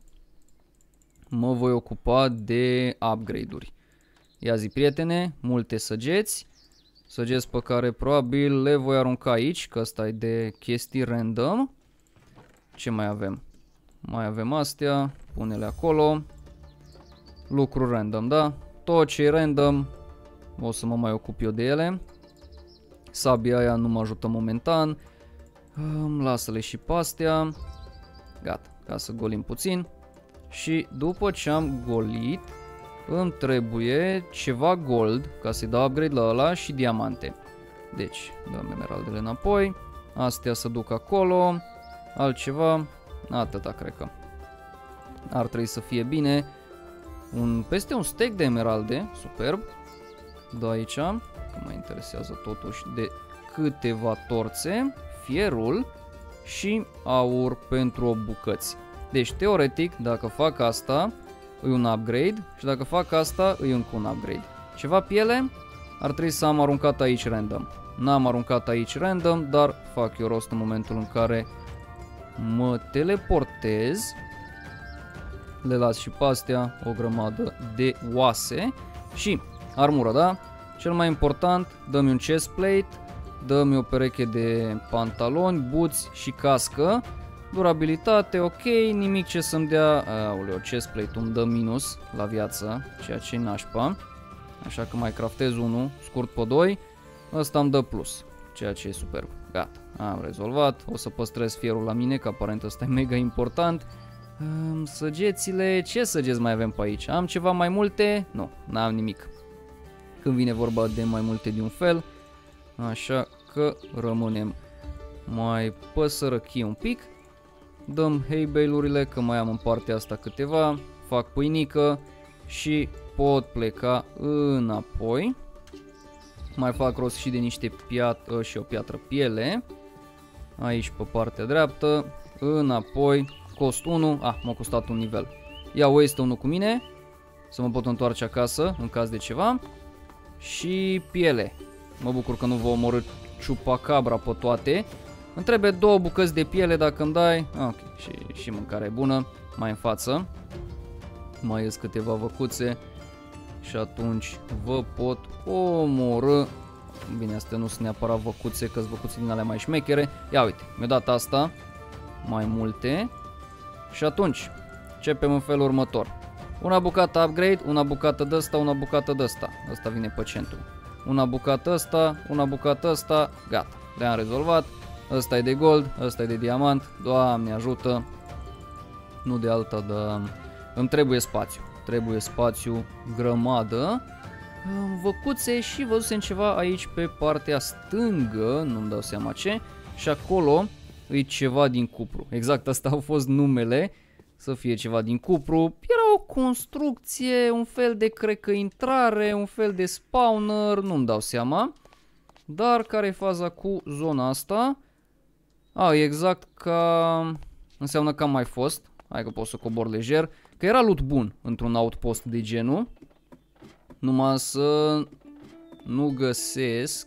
Mă voi ocupa de upgrade-uri. Ia zi, prietene, multe săgeți. Săgeți pe care probabil le voi arunca aici, că ăsta e de chestii random. Ce mai avem? Mai avem astea, pune-le acolo. Lucruri random, da? Tot ce e random, o să mă mai ocup eu de ele. Sabia aia nu mă ajută momentan. Lasă-le și pe astea. Gata, ca să golim puțin. Și după ce am golit, îmi trebuie ceva gold ca să-i dau upgrade la ăla și diamante. Deci, dăm emeraldele înapoi. Astea să duc acolo. Altceva, atâta cred că. Ar trebui să fie bine. Peste un stack de emeralde, superb. Da, aici, că mă interesează totuși de câteva torțe, fierul și aur pentru 8 bucăți. Deci, teoretic, dacă fac asta, e un upgrade și dacă fac asta, e încă un upgrade. Ceva piele ar trebui să am aruncat aici random. N-am aruncat aici random, dar fac eu rost în momentul în care mă teleportez. Le las și pe astea o grămadă de oase și armură, da? Cel mai important, dă-mi un chestplate, dă-mi o pereche de pantaloni, buți și cască. Durabilitate, ok, nimic ce să-mi dea. Aoleu, chestplate-ul îmi dă minus la viață, ceea ce-i nașpa. Așa că mai craftez unul, scurt pe 2. Ăsta îmi dă plus, ceea ce e superb. Gata, am rezolvat. O să păstrez fierul la mine, că aparent ăsta e mega important. Săgețile, ce săgeți mai avem pe aici? Am ceva mai multe? Nu, n-am nimic. Când vine vorba de mai multe de un fel. Așa că rămânem mai pe sărăchie un pic. Dăm hay bale-urile, că mai am în partea asta câteva. Fac pâinică și pot pleca înapoi. Mai fac rost și de niște piatră și o piatră piele. Aici pe partea dreaptă. Înapoi. Cost 1. M-a costat un nivel. Iau waystone-ul cu mine. Să mă pot întoarce acasă în caz de ceva. Și piele. Mă bucur că nu vă omorâ chupacabra pe toate. Îmi trebuie 2 bucăți de piele dacă îmi dai. Ok, și mâncarea e bună. Mai în față. Mai ies câteva văcuțe. Și atunci vă pot omorâ. Bine, astea nu sunt neapărat văcuțe, că sunt văcuțe din alea mai șmechere. Ia uite, mi-a dat asta. Mai multe. Și atunci începem în felul următor. Una bucată upgrade, una bucată de ăsta, una bucată de ăsta. Ăsta vine pe centru. Una bucată ăsta, una bucată ăsta. Gata, le-am rezolvat. Ăsta e de gold, ăsta e de diamant. Doamne ajută. Nu de alta, dar îmi trebuie spațiu. Trebuie spațiu grămadă. Văcuțe și văzusem ceva aici pe partea stângă, nu-mi dau seama ce. Și acolo e ceva din cupru. Exact, asta au fost numele. Să fie ceva din cupru. Era o construcție, un fel de, cred că, intrare, un fel de spawner, nu-mi dau seama. Dar care e faza cu zona asta? Exact ca... Înseamnă că am mai fost. Hai că pot să cobor lejer. Că era loot bun într-un outpost de genul. Numai să nu găsesc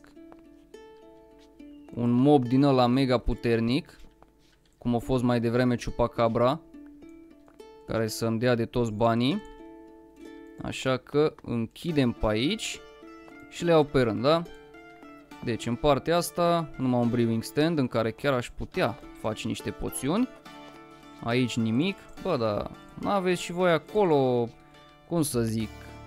un mob din ăla mega puternic, cum a fost mai devreme Chupacabra, care să-mi dea de toți banii. Așa că închidem pe aici și le iau pe rând, da? Deci în partea asta numai un brewing stand în care chiar aș putea face niște poțiuni. Aici nimic. Bă, dar n-aveți și voi acolo, cum să zic,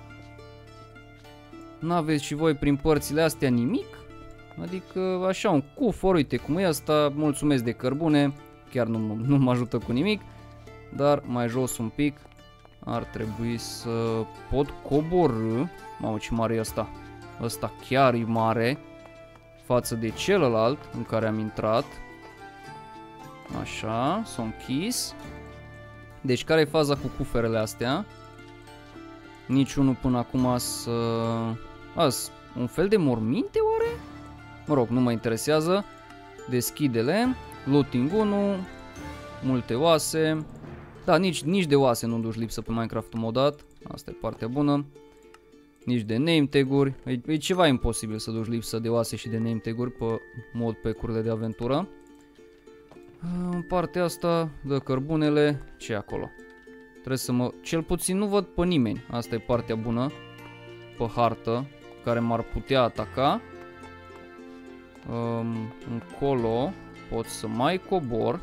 n-aveți și voi prin părțile astea nimic? Adică așa un cufor, uite cum e asta, mulțumesc de cărbune, chiar nu mă ajută cu nimic. Dar mai jos un pic ar trebui să pot coborî. Mamă, ce mare e ăsta. Ăsta chiar e mare față de celălalt în care am intrat. Așa, s-a închis. Deci care e faza cu cuferele astea? Niciunul până acum să... un fel de morminte oare? Mă rog, nu mă interesează. Deschide-le. Looting 1. Multe oase. Da, nici de oase nu duci lipsă pe Minecraft-ul modat. Asta e partea bună. Nici de name tag-uri. E ceva imposibil să duci lipsă de oase și de name tag-uri pe mod pe curile de aventură. În partea asta dă cărbunele. Ce e acolo? Trebuie să mă... Cel puțin nu văd pe nimeni. Asta e partea bună. Pe hartă. Care m-ar putea ataca. Încolo pot să mai cobor.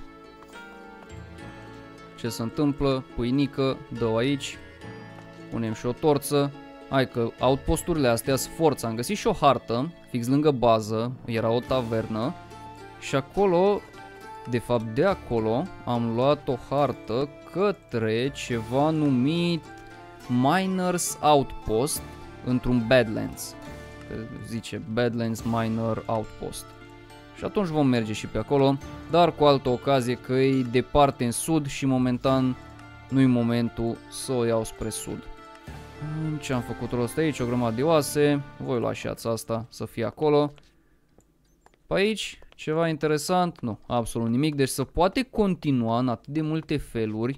Ce se întâmplă? Pâinică, dă aici. Punem și o torță. Hai că outposturile astea sunt forța. Am găsit și o hartă, fix lângă bază. Era o tavernă. Și acolo, de fapt de acolo, am luat o hartă către ceva numit Miners Outpost într-un Badlands. Că zice Badlands Miner Outpost. Și atunci vom merge și pe acolo, dar cu altă ocazie că e departe în sud și momentan nu-i momentul să o iau spre sud. Ce am făcut rost aici? O grămadă de oase. Voi lua și ața asta să fie acolo. Pe aici ceva interesant? Nu, absolut nimic. Deci se poate continua în atât de multe feluri.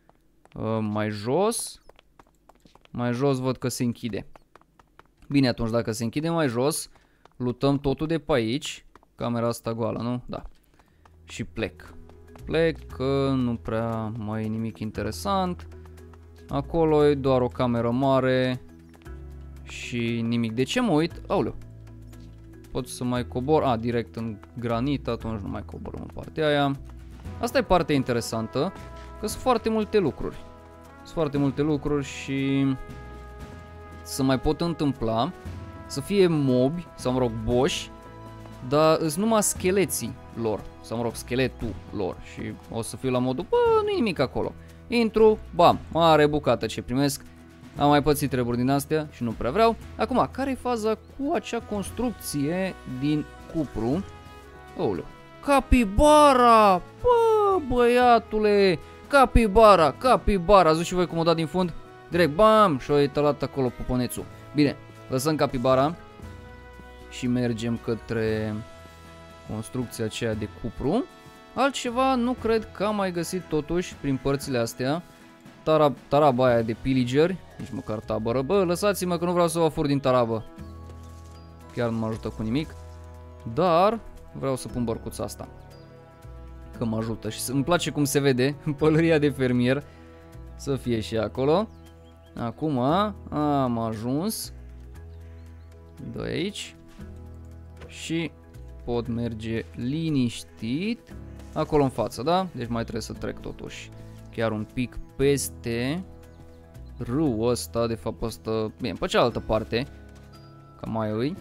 Mai jos. Mai jos văd că se închide. Bine, atunci dacă se închide mai jos, lutăm totul de pe aici. Camera asta goală, nu? Da. Și plec. Plec că nu prea mai e nimic interesant. Acolo e doar o cameră mare și nimic. De ce mă uit? Aoleu. Pot să mai cobor. Direct în granit, atunci nu mai coborăm în partea aia. Asta e partea interesantă, că sunt foarte multe lucruri. Sunt foarte multe lucruri și să mai pot întâmpla să fie mobi, sau mă rog boși, dar sunt numai scheleții lor, sau mă rog scheletul lor și o să fiu la modul, bă, nu-i nimic acolo. Intru, bam, mare bucată ce primesc. Am mai pățit treburi din astea și nu prea vreau. Acum, care e faza cu acea construcție din cupru? Ouleu, capibara! Bă, băiatule! Capibara, capibara! Ați și voi cum o dat din fund? Direct, bam! Și-o etalat acolo puponețul. Bine, lăsăm capibara și mergem către construcția aceea de cupru. Altceva nu cred că am mai găsit totuși prin părțile astea. Taraba aia de pillageri, nici măcar tabără. Bă, lăsați-mă că nu vreau să vă fur din tarabă. Chiar nu mă ajută cu nimic. Dar vreau să pun bărcuța asta, că mă ajută și îmi place cum se vede pălăria de fermier să fie și acolo. Acum am ajuns de aici și pot merge liniștit acolo în față, da? Deci mai trebuie să trec totuși chiar un pic peste râul ăsta, de fapt ăsta, bine, pe cealaltă parte, că mai îi.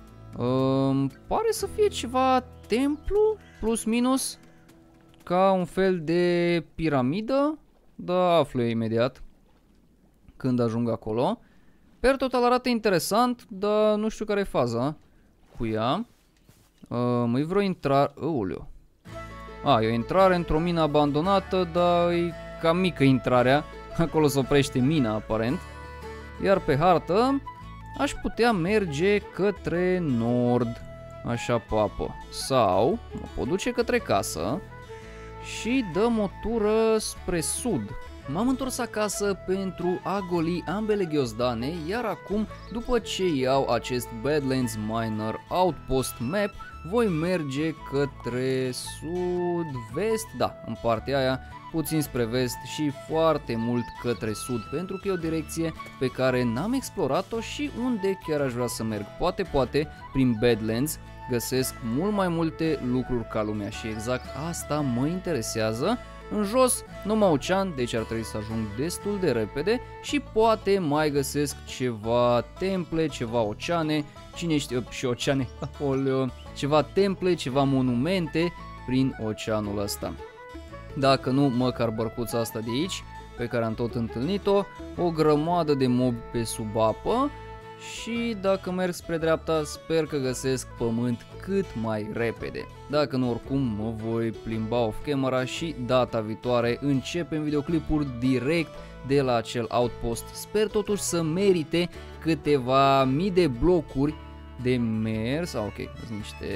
Pare să fie ceva templu, plus minus, ca un fel de piramidă, dar aflu eu imediat când ajung acolo. Per total arată interesant, dar nu știu care e faza cu ea. Îi vreo intrare... Aoleu. E o intrare într-o mină abandonată, dar e cam mică intrarea. Acolo se oprește mina, aparent. Iar pe hartă aș putea merge către nord. așa pe apă. Sau mă pot duce către casă și dăm o tură spre sud. M-am întors acasă pentru a goli ambele ghiozdane, iar acum, după ce iau acest Badlands Miner Outpost Map, voi merge către sud-vest, da, în partea aia, puțin spre vest și foarte mult către sud, pentru că e o direcție pe care n-am explorat-o și unde chiar aș vrea să merg. Poate, prin Badlands găsesc mult mai multe lucruri ca lumea și exact asta mă interesează. În jos, numai ocean, deci ar trebui să ajung destul de repede și poate mai găsesc ceva temple, ceva oceane, cine știe, și oceane, ceva temple, ceva monumente prin oceanul ăsta. Dacă nu, măcar bărcuța asta de aici, pe care am tot întâlnit-o, o grămadă de mobi pe sub apă și dacă merg spre dreapta, sper că găsesc pământ cât mai repede. Dacă nu, oricum mă voi plimba off camera și data viitoare începem videoclipuri direct de la acel outpost. Sper totuși să merite câteva mii de blocuri de mers. Ok, sunt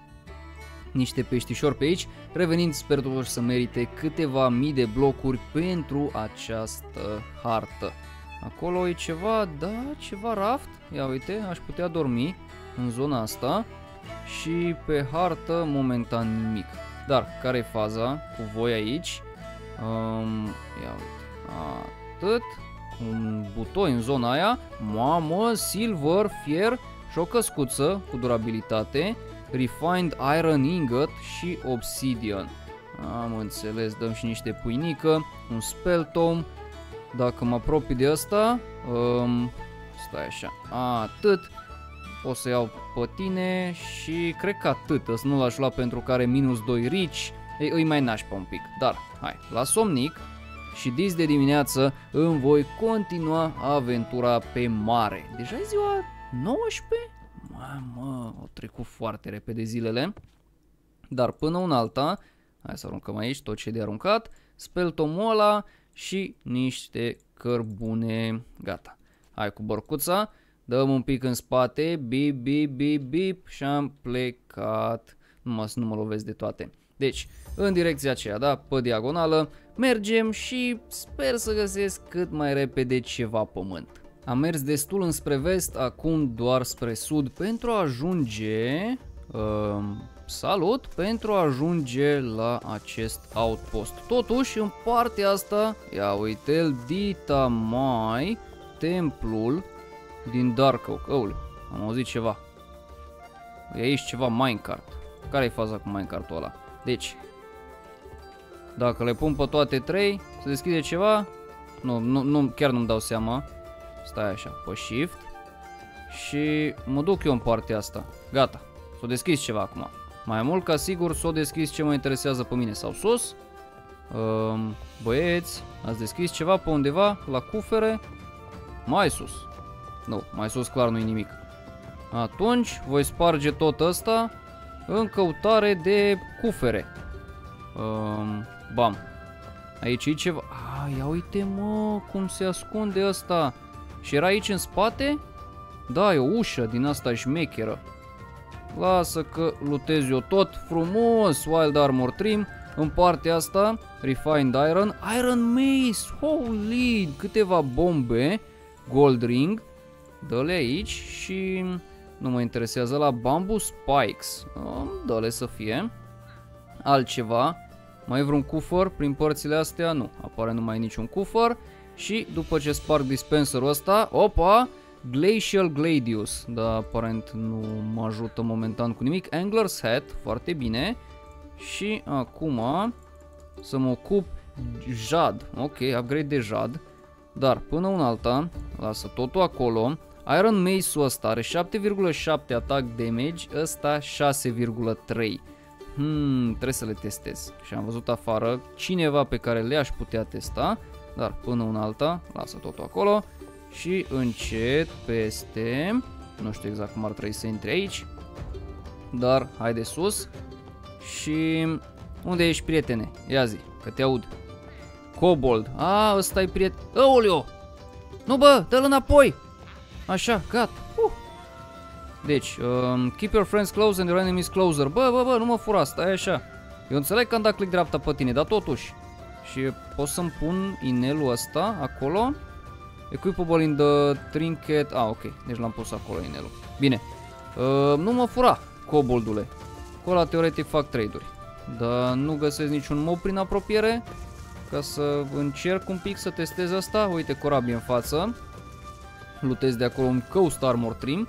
niște peștișori pe aici. Revenind, sper totuși să merite câteva mii de blocuri pentru această hartă. Acolo e ceva, da, ceva raft. Ia uite, aș putea dormi în zona asta. Și pe hartă momentan nimic. Dar care e faza cu voi aici? Ia uite, atât. Un butoi în zona aia. Mamă, silver, fier și o căscuță cu durabilitate. Refined iron ingot și obsidian. Am înțeles, dăm și niște pâinică. Un spell tome. Dacă mă apropii de asta, stai așa, atât. O să iau pe tine și cred că atât. Să nu l-aș lua pentru că are minus 2 reach. Îi mai nașpa un pic. Dar, hai, la somnic și dis de dimineață îmi voi continua aventura pe mare. Deja e ziua 19? Mamă, au trecut foarte repede zilele. Dar până una alta, hai să aruncăm aici tot ce e de aruncat. Speltomul ăla și niște cărbune. Gata. Hai cu bărcuța. Dăm un pic în spate, bip, bip, bip, bip și am plecat. Numai să nu mă lovesc de toate. Deci, în direcția aceea, da, pe diagonală, mergem și sper să găsesc cât mai repede ceva pământ. Am mers destul înspre vest, acum doar spre sud pentru a ajunge... salut! Pentru a ajunge la acest outpost. Totuși, în partea asta, ia uite-l, dita mai, templul din Dark Oak. Aule, am auzit ceva. E aici ceva minecart. Care e faza cu minecart-ul ăla? Deci, dacă le pun pe toate trei, se deschide ceva? Nu, chiar nu-mi dau seama. Stai așa, pe shift. Și mă duc eu în partea asta. Gata, s-o deschis ceva acum. Mai mult ca sigur s-o deschis ce mă interesează pe mine. Sau sus. Băieți, ați deschis ceva pe undeva? La cufere? Mai sus. Nu, mai sus clar nu-i nimic. Atunci voi sparge tot ăsta în căutare de cufere. Bam. Aici e ceva. Ia uite mă cum se ascunde ăsta. Și era aici în spate? Da, e o ușă din asta șmecheră. Lasă că lutez eu tot frumos. Wild Armor Trim. În partea asta Refined Iron. Iron Mace. Holy. Câteva bombe. Gold Ring. Dă-le aici și nu mă interesează la Bamboo Spikes. Dă-le să fie. Altceva. Mai e vreun cufăr prin părțile astea? Nu. Apare numai niciun cufăr. Și după ce sparg dispenserul ăsta, opa, Glacial Gladius. Dar aparent nu mă ajută momentan cu nimic. Angler's Hat, foarte bine. Și acum să mă ocup jad. Ok, upgrade de jad. Dar până una alta, lasă totul acolo. Iron Mace-ul ăsta are 7,7 attack damage, ăsta 6,3. Trebuie să le testez. Și am văzut afară cineva pe care le-aș putea testa. Dar până una alta, lasă totul acolo. Și încet peste. Nu știu exact cum ar trebui să intri aici. Dar hai de sus. Și unde ești, prietene? Ia zi, că te aud. Kobold. Ăsta e prieten. Aoleo! Nu bă, dă-l înapoi. Așa, gata. Deci, keep your friends close and your enemies closer. Bă, nu mă fura, stai așa. Eu înțeleg că am dat click dreapta pe tine, dar totuși. Și pot să-mi pun inelul ăsta acolo. Equipable in the trinket. Ok, deci l-am pus acolo inelul. Bine. Nu mă fura, coboldule. Acolo teoretic fac trade-uri. Dar nu găsesc niciun mob prin apropiere. Ca să încerc un pic să testez asta. Uite, corabie în față. Lutez de acolo un Coast Armor Trim.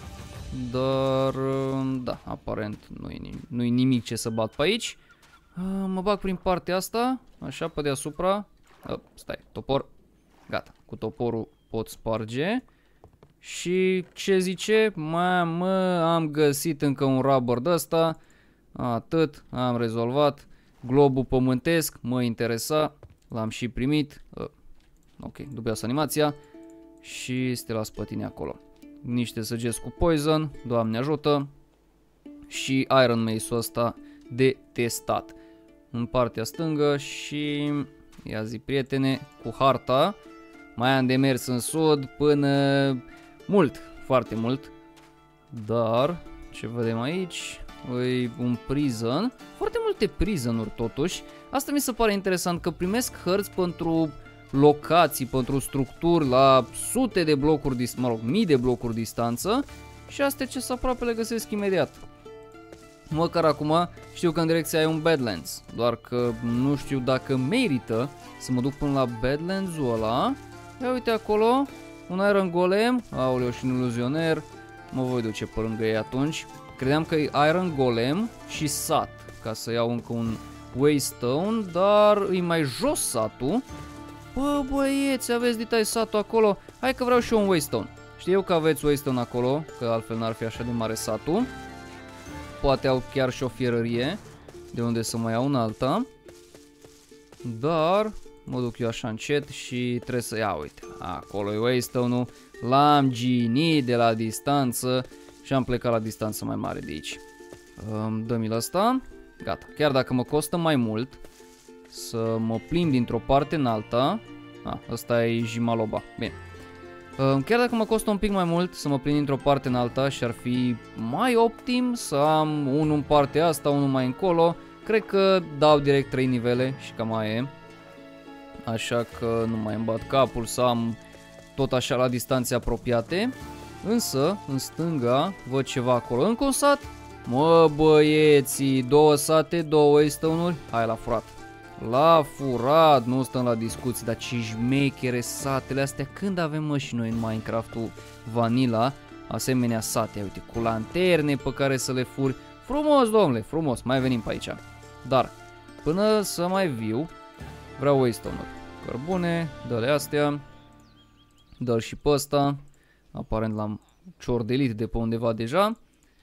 Dar, da, aparent nu-i nimic ce să bat pe aici. Mă bag prin partea asta, așa, pe deasupra. Stai, topor. Gata, cu toporul pot sparge. Și ce zice? Mamă, am găsit încă un rubber de ăsta. Atât, am rezolvat. Globul pământesc, mă interesa. L-am și primit. Ok, dubioasă animația. Și să te las pe tine acolo. Niște săgeți cu poison, Doamne ajută. Și Iron Mace-ul ăsta de testat. În partea stângă și, ia zi prietene, cu harta. Mai am de mers în sud până mult, foarte mult. Dar, ce vedem aici? E un prison. Foarte multe prisonuri totuși. Asta mi se pare interesant, că primesc hărți pentru locații, pentru structuri la sute de blocuri, mă rog, mii de blocuri distanță. Și astea ce aproape le găsesc imediat. Măcar acum știu că în direcția e un Badlands, doar că nu știu dacă merită să mă duc până la Badlands-ul ăla. Ia uite acolo, un Iron Golem, aoleu, și un iluzioner, mă voi duce pe lângă ei atunci. Credeam că e Iron Golem și sat, ca să iau încă un Waystone, dar e mai jos satul. Bă, băieți, aveți ditai satul acolo, hai că vreau și eu un Waystone. Știu că aveți Waystone acolo, că altfel n-ar fi așa de mare satul. Poate au chiar și o fierărie, de unde să mai iau un alta. Dar mă duc eu așa încet și trebuie să iau, uite, acolo e Waystone-ul. L-am ginit de la distanță și am plecat la distanță mai mare de aici. Dă-mi-l ăsta, gata. Chiar dacă mă costă mai mult să mă plimb dintr-o parte în alta. Ăsta e Jimaloba, bine. Chiar dacă mă costă un pic mai mult să mă plimb dintr-o parte în alta și ar fi mai optim să am unul în partea asta, unul mai încolo, cred că dau direct 3 nivele și cam mai e. Așa că nu mai îmi bat capul să am tot așa la distanțe apropiate. Însă, în stânga, văd ceva acolo. Încă un sat? Mă, băieții, 2 sate, 2 Waystone-uri. Hai, la furat. La furat, nu stăm la discuții, dar ce șmechere satele astea. Când avem, mă, și noi în Minecraft-ul Vanilla asemenea sate, uite, cu lanterne pe care să le furi. Frumos, domnule, frumos, mai venim pe aici. Dar, până să mai viu, vreau Waystone-uri. Cărbune, dă-le astea. Dă-l și pe ăsta. Aparent l-am ciordelit de pe undeva deja.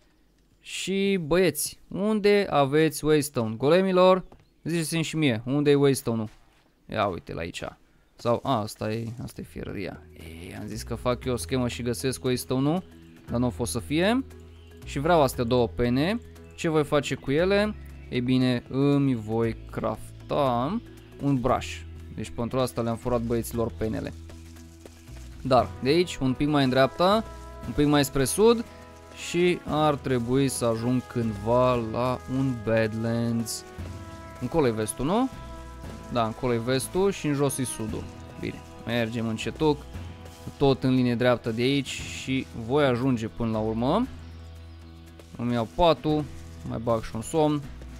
Și băieți, unde aveți Waystone? Golemilor, ziceți-mi și mie, unde e Waystone-ul? Ia uite la aici. Sau, asta e fierăria. Am zis că fac eu o schemă și găsesc Waystone-ul, dar nu o fost să fie. Și vreau astea 2 pene. Ce voi face cu ele? Ei bine, îmi voi crafta un brush. Deci pentru asta le-am furat băieților penele. Dar de aici, un pic mai în dreapta, un pic mai spre sud și ar trebui să ajung cândva la un Badlands. Încolo e vestul, nu? Da, încolo e vestul și în jos e sudul. Bine, mergem încetuc, tot în linie dreaptă de aici și voi ajunge până la urmă. Îmi iau patul, mai bag și un somn.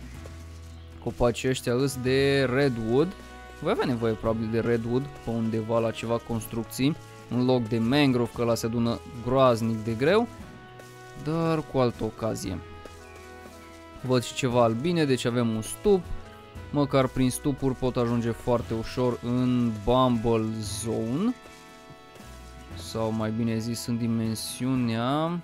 Copacii ăștia îs de redwood. Voi avea nevoie probabil de redwood pe undeva la ceva construcții, în loc de mangrove, că ăla se adună groaznic de greu, dar cu altă ocazie. Văd și ceva albine, deci avem un stup. Măcar prin stupuri pot ajunge foarte ușor în Bumble Zone. Sau mai bine zis în dimensiunea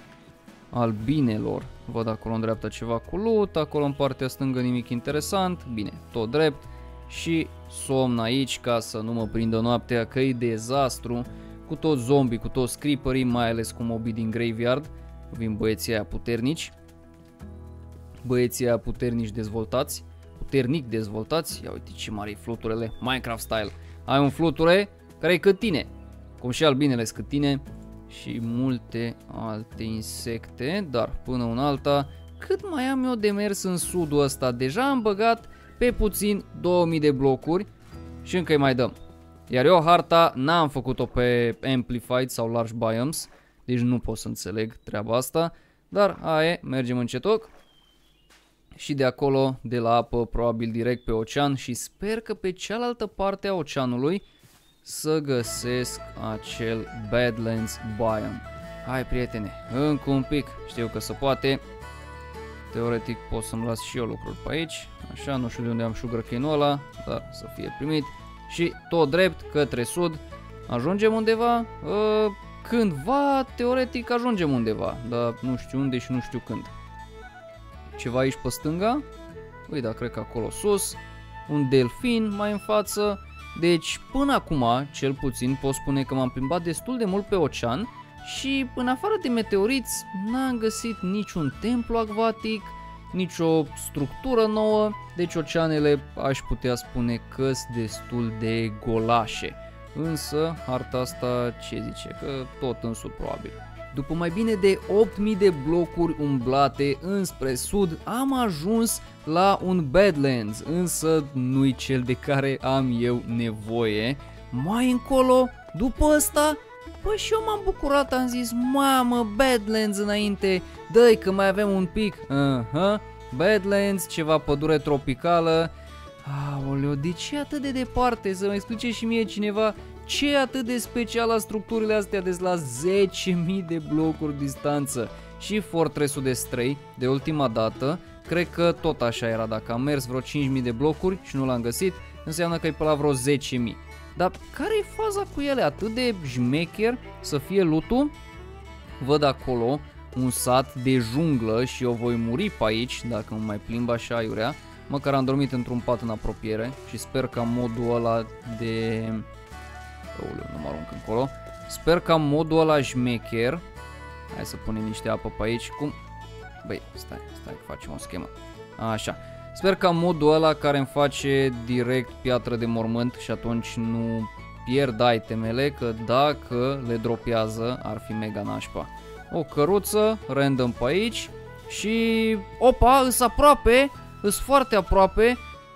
albinelor. Văd acolo în dreapta ceva cu loot, acolo în partea stângă nimic interesant. Bine, tot drept. Și somn aici ca să nu mă prindă noaptea, că e dezastru. Cu toți zombie, cu toți creeperii, mai ales cu mobii din graveyard. Vin băieții aia puternici. Băieții aia puternici dezvoltați. Puternic dezvoltați. Ia uite ce mari fluturele, Minecraft style. Ai un fluture care e cât tine, cum și albinele cât tine. și multe alte insecte, dar până una alta, cât mai am eu de mers în sudul ăsta? Deja am băgat pe puțin 2000 de blocuri și încă îi mai dăm. Iar eu harta n-am făcut-o pe Amplified sau Large Biomes, deci nu pot să înțeleg treaba asta, dar aia e, mergem încetoc. Și de acolo, de la apă, probabil direct pe ocean și sper că pe cealaltă parte a oceanului să găsesc acel Badlands Biome. Hai, prietene, încă un pic, știu că se poate. Teoretic pot să-mi las și eu lucruri pe aici. Așa, nu știu de unde am sugar cane-ul ăla, dar să fie primit. Și tot drept către sud. Ajungem undeva? Cândva, teoretic, ajungem undeva, dar nu știu unde și nu știu când. Ceva aici pe stânga? Uite, da, cred că acolo sus. Un delfin mai în față. Deci, până acum, cel puțin, pot spune că m-am plimbat destul de mult pe ocean și, în afară de meteoriți, n-am găsit niciun templu acvatic, nicio structură nouă, deci oceanele aș putea spune că sunt destul de golașe. Însă, harta asta ce zice? Că tot în sud probabil. După mai bine de 8000 de blocuri umblate înspre sud, am ajuns la un Badlands, însă nu-i cel de care am eu nevoie. Mai încolo, după ăsta, păi și eu m-am bucurat, am zis, mamă, Badlands înainte, dă-i că mai avem un pic. Badlands, ceva pădure tropicală. Aoleu, de ce atât de departe? Să-mi explice și mie cineva ce e atât de special la structurile astea de la 10.000 de blocuri distanță. Și Fortress-ul de Stray, de ultima dată, cred că tot așa era, dacă am mers vreo 5.000 de blocuri și nu l-am găsit, înseamnă că e pe la vreo 10.000. Dar care e faza cu ele? Atât de șmecher să fie loot-ul? Văd acolo un sat de junglă și eu voi muri pe aici dacă mă mai plimb așa aiurea. Măcar am dormit într-un pat în apropiere și sper că am modul ăla de... Aoleu, nu mă arunc încolo. Sper că am modul ăla șmecher. Hai să punem niște apă pe aici. Cum? Băi, stai că facem o schemă. Așa. Sper că am modul ăla care îmi face direct piatră de mormânt și atunci nu pierd itemele, că dacă le dropează ar fi mega nașpa. O căruță random pe aici și... Opa, îs aproape, îs foarte aproape.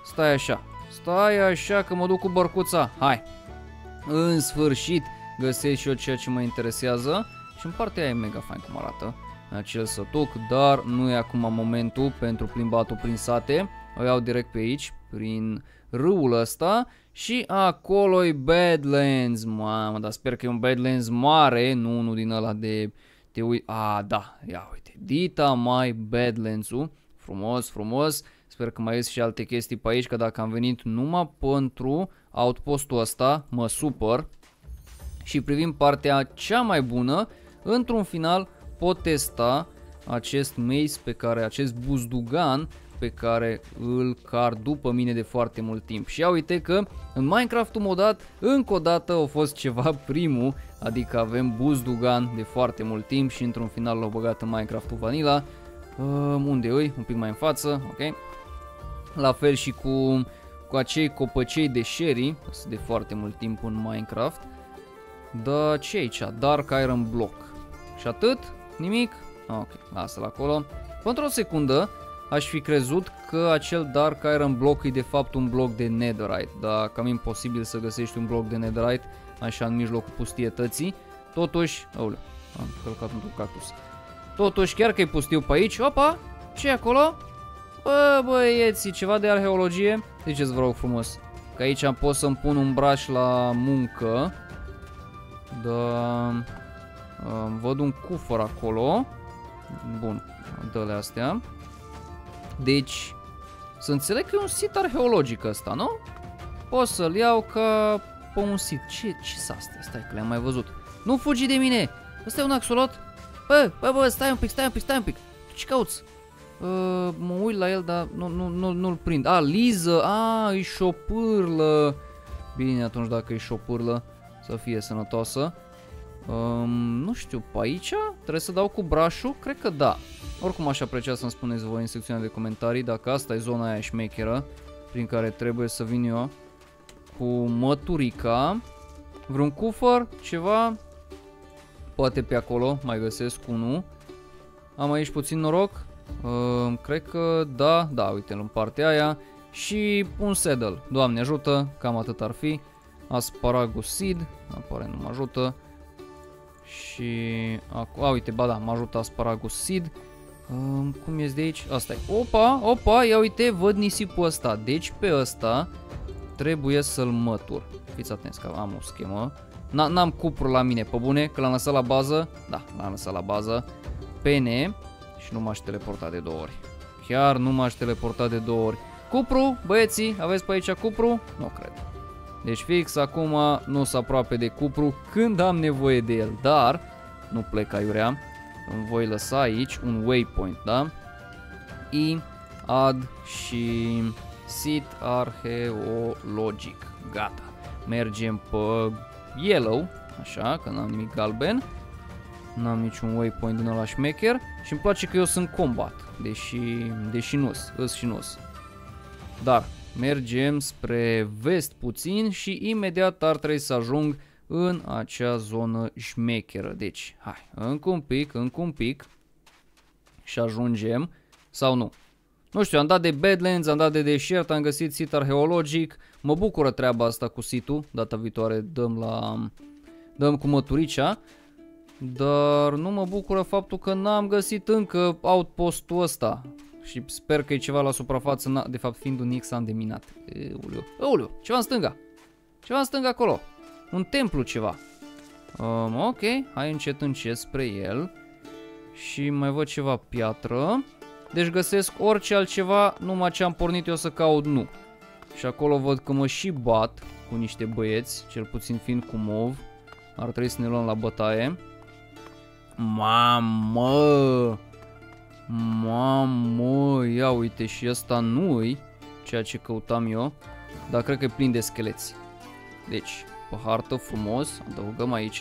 Stai așa că mă duc cu bărcuța. Hai. În sfârșit găsesc și eu ceea ce mă interesează și în partea aia e mega fain cum arată acel sătuc, dar nu e acum momentul pentru plimbatul prin sate. O iau direct pe aici, prin râul ăsta și acolo e Badlands. Mamă, dar sper că e un Badlands mare, nu unul din ăla de... Da, ia uite, dita mai Badlands-ul, frumos, frumos. Sper că mai ies și alte chestii pe aici, că dacă am venit numai pentru outpostul ăsta, mă supăr. Și privim partea cea mai bună, într-un final pot testa acest maze acest buzdugan pe care îl car după mine de foarte mult timp. Și ia uite că în Minecraft-ul modat, încă o dată a fost ceva primul, adică avem buzdugan de foarte mult timp și într-un final l-au băgat în Minecraft-ul Vanilla. Unde îi? Un pic mai în față, ok. La fel și cu acei copăcei de sherry, sunt de foarte mult timp în Minecraft. Da, ce aici? Dark Iron Block. Și atât? Nimic? Ok, lasă-l acolo. Pentru o secundă aș fi crezut că acel Dark Iron Block e de fapt un bloc de Netherite, dar cam imposibil să găsești un bloc de Netherite așa în mijlocul pustietății. Totuși, aoleu, am călcat într-un cactus. Totuși, chiar că e pustiu pe aici, opa, ce e acolo? Bă, băieții, ceva de arheologie. Ziceți, vă rog frumos, că aici pot să-mi pun un braș la muncă. Da, văd un cufăr acolo. Bun, dă-le astea. Deci, să înțeleg că e un sit arheologic ăsta, nu? Pot să-l iau ca pe un sit. Ce-s astea? Stai că le-am mai văzut. Nu fugi de mine! Ăsta e un axolot? Bă, stai un pic. Ce cauți? Mă uit la el, dar nu-l prind. Liză, e șopârlă. Bine, atunci dacă e șopârlă, să fie sănătoasă. Nu știu, pe aici? Trebuie să dau cu brașul? Cred că da. Oricum aș aprecia să-mi spuneți voi în secțiunea de comentarii dacă asta e zona aia șmecheră prin care trebuie să vin eu cu măturica. Vreun cufăr? Ceva? Poate pe acolo mai găsesc unul. Am aici puțin noroc. Cred că da, uite în partea aia. Și un saddle, Doamne ajută, cam atât ar fi. Asparagus seed, apare nu mă ajută. Și uite, ba da, mă ajută asparagus seed. Cum ies de aici? Asta e. Opa, ia uite, văd nisipul ăsta. Deci pe ăsta trebuie să-l mătur. Fiți atenți că am o schemă. N-am cupru la mine, pe bune, că l-am lăsat la bază. Da, l-am lăsat la bază. Pene. Și nu m-aș teleporta de 2 ori. Chiar nu m-aș teleporta de 2 ori. Cupru, băieții, aveți pe aici cupru? Nu cred. Deci fix acum nu sunt aproape de cupru când am nevoie de el. Dar nu plec aiurea. Îmi voi lăsa aici un waypoint, da? Add și sit arheologic. Gata. Mergem pe yellow, așa, că n-am nimic galben. N-am niciun waypoint din ăla șmecher. Și îmi place că eu sunt combat, deși nu-s. Dar mergem spre vest puțin și imediat ar trebui să ajung în acea zonă șmecheră. Deci, hai, încă un pic și ajungem, sau nu. Nu știu, am dat de Badlands, am dat de deșert, am găsit sit arheologic. Mă bucură treaba asta cu situl, data viitoare dăm cu măturicea. Dar nu mă bucură faptul că n-am găsit încă outpostul ăsta. Și sper că e ceva la suprafață, de fapt fiind un X am deminat. Euleu, ceva în stânga. Ceva în stânga acolo. Un templu ceva. Ok, hai încet spre el. Și mai văd ceva piatră. Deci găsesc orice altceva, numai ce am pornit eu să caut nu. Și acolo văd că mă și bat cu niște băieți, cel puțin fiind cu mov. Ar trebui să ne luăm la bătaie. Mamă, ia uite și ăsta nu-i ceea ce căutam eu, dar cred că e plin de scheleți. Deci, pe hartă frumos, adăugăm aici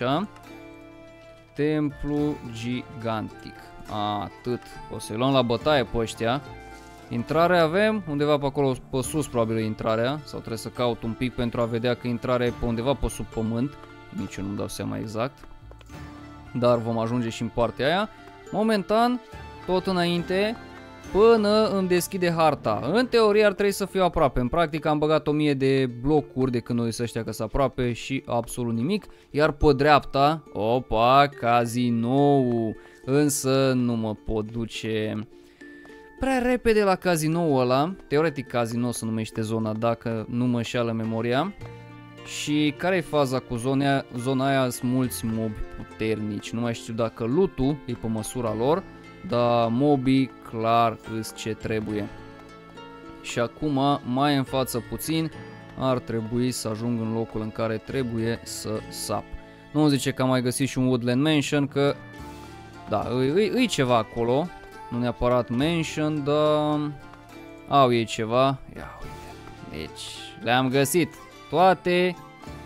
templu gigantic. Atât, o să-i luăm la bătaie pe ăștia. Intrare avem, undeva pe acolo pe sus probabil e intrarea, sau trebuie să caut un pic pentru a vedea că intrarea e pe undeva pe sub pământ. Nici eu nu-mi dau seama exact. Dar vom ajunge și în partea aia. Momentan, tot înainte, până îmi deschide harta. În teorie ar trebui să fiu aproape. În practică am băgat 1000 de blocuri de când o să ăștia că sunt aproape și absolut nimic. Iar pe dreapta, opa, cazinou. Însă nu mă pot duce prea repede la cazinoul ăla. Teoretic cazinou se numește zona, dacă nu mă înșeală memoria. Și care e faza cu zona aia? Sunt mulți mobi puternici. Nu mai știu dacă loot-ul e pe măsura lor, dar mobii clar îs ce trebuie. Și acum, mai în față puțin, ar trebui să ajung în locul în care trebuie să sap. Nu zice că am mai găsit și un Woodland Mansion, că da, e ceva acolo. Nu neapărat mansion, dar au ei ceva. Ia uite. Deci, le-am găsit toate.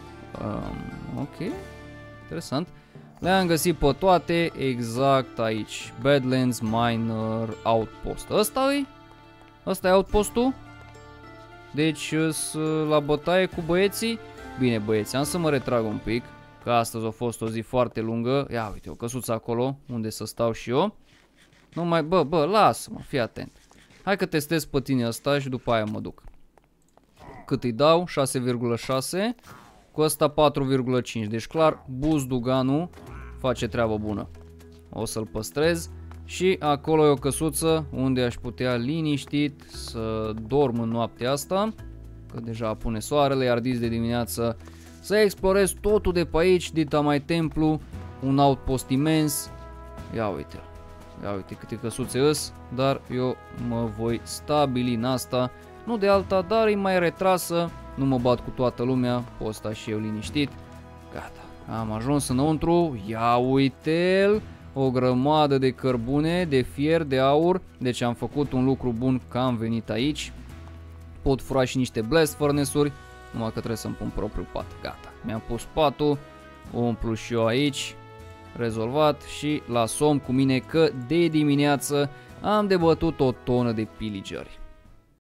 Ok, interesant. Le-am găsit pe toate exact aici. Badlands Miner Outpost. Ăsta e outpostul. Deci la bătaie cu băieții. Bine băieți, am să mă retrag un pic, că astăzi a fost o zi foarte lungă. Ia uite, o căsuță acolo unde să stau și eu. Nu mai, lasă-mă, fii atent. Hai că testez pe tine ăsta și după aia mă duc. Cât îi dau? 6,6. Cu ăsta 4,5. Deci clar, Boost Duganu face treabă bună. O să-l păstrez. Și acolo e o căsuță unde aș putea liniștit să dorm în noaptea asta, că deja apune soarele, iar dis de dimineață să explorez totul de pe aici, dita mai templu, un outpost imens. Ia uite câte căsuțe îs, dar eu mă voi stabili în asta, nu de alta, dar e mai retrasă, nu mă bat cu toată lumea, pot sta și eu liniștit. Gata, am ajuns înăuntru, ia uite-l, o grămadă de cărbune, de fier, de aur, deci am făcut un lucru bun că am venit aici. Pot fura și niște blast furnace-uri, numai că trebuie să-mi pun propriul pat. Gata, mi-am pus patul, umplu și eu aici, rezolvat și la somn cu mine că de dimineață am debătut o tonă de pilligeri.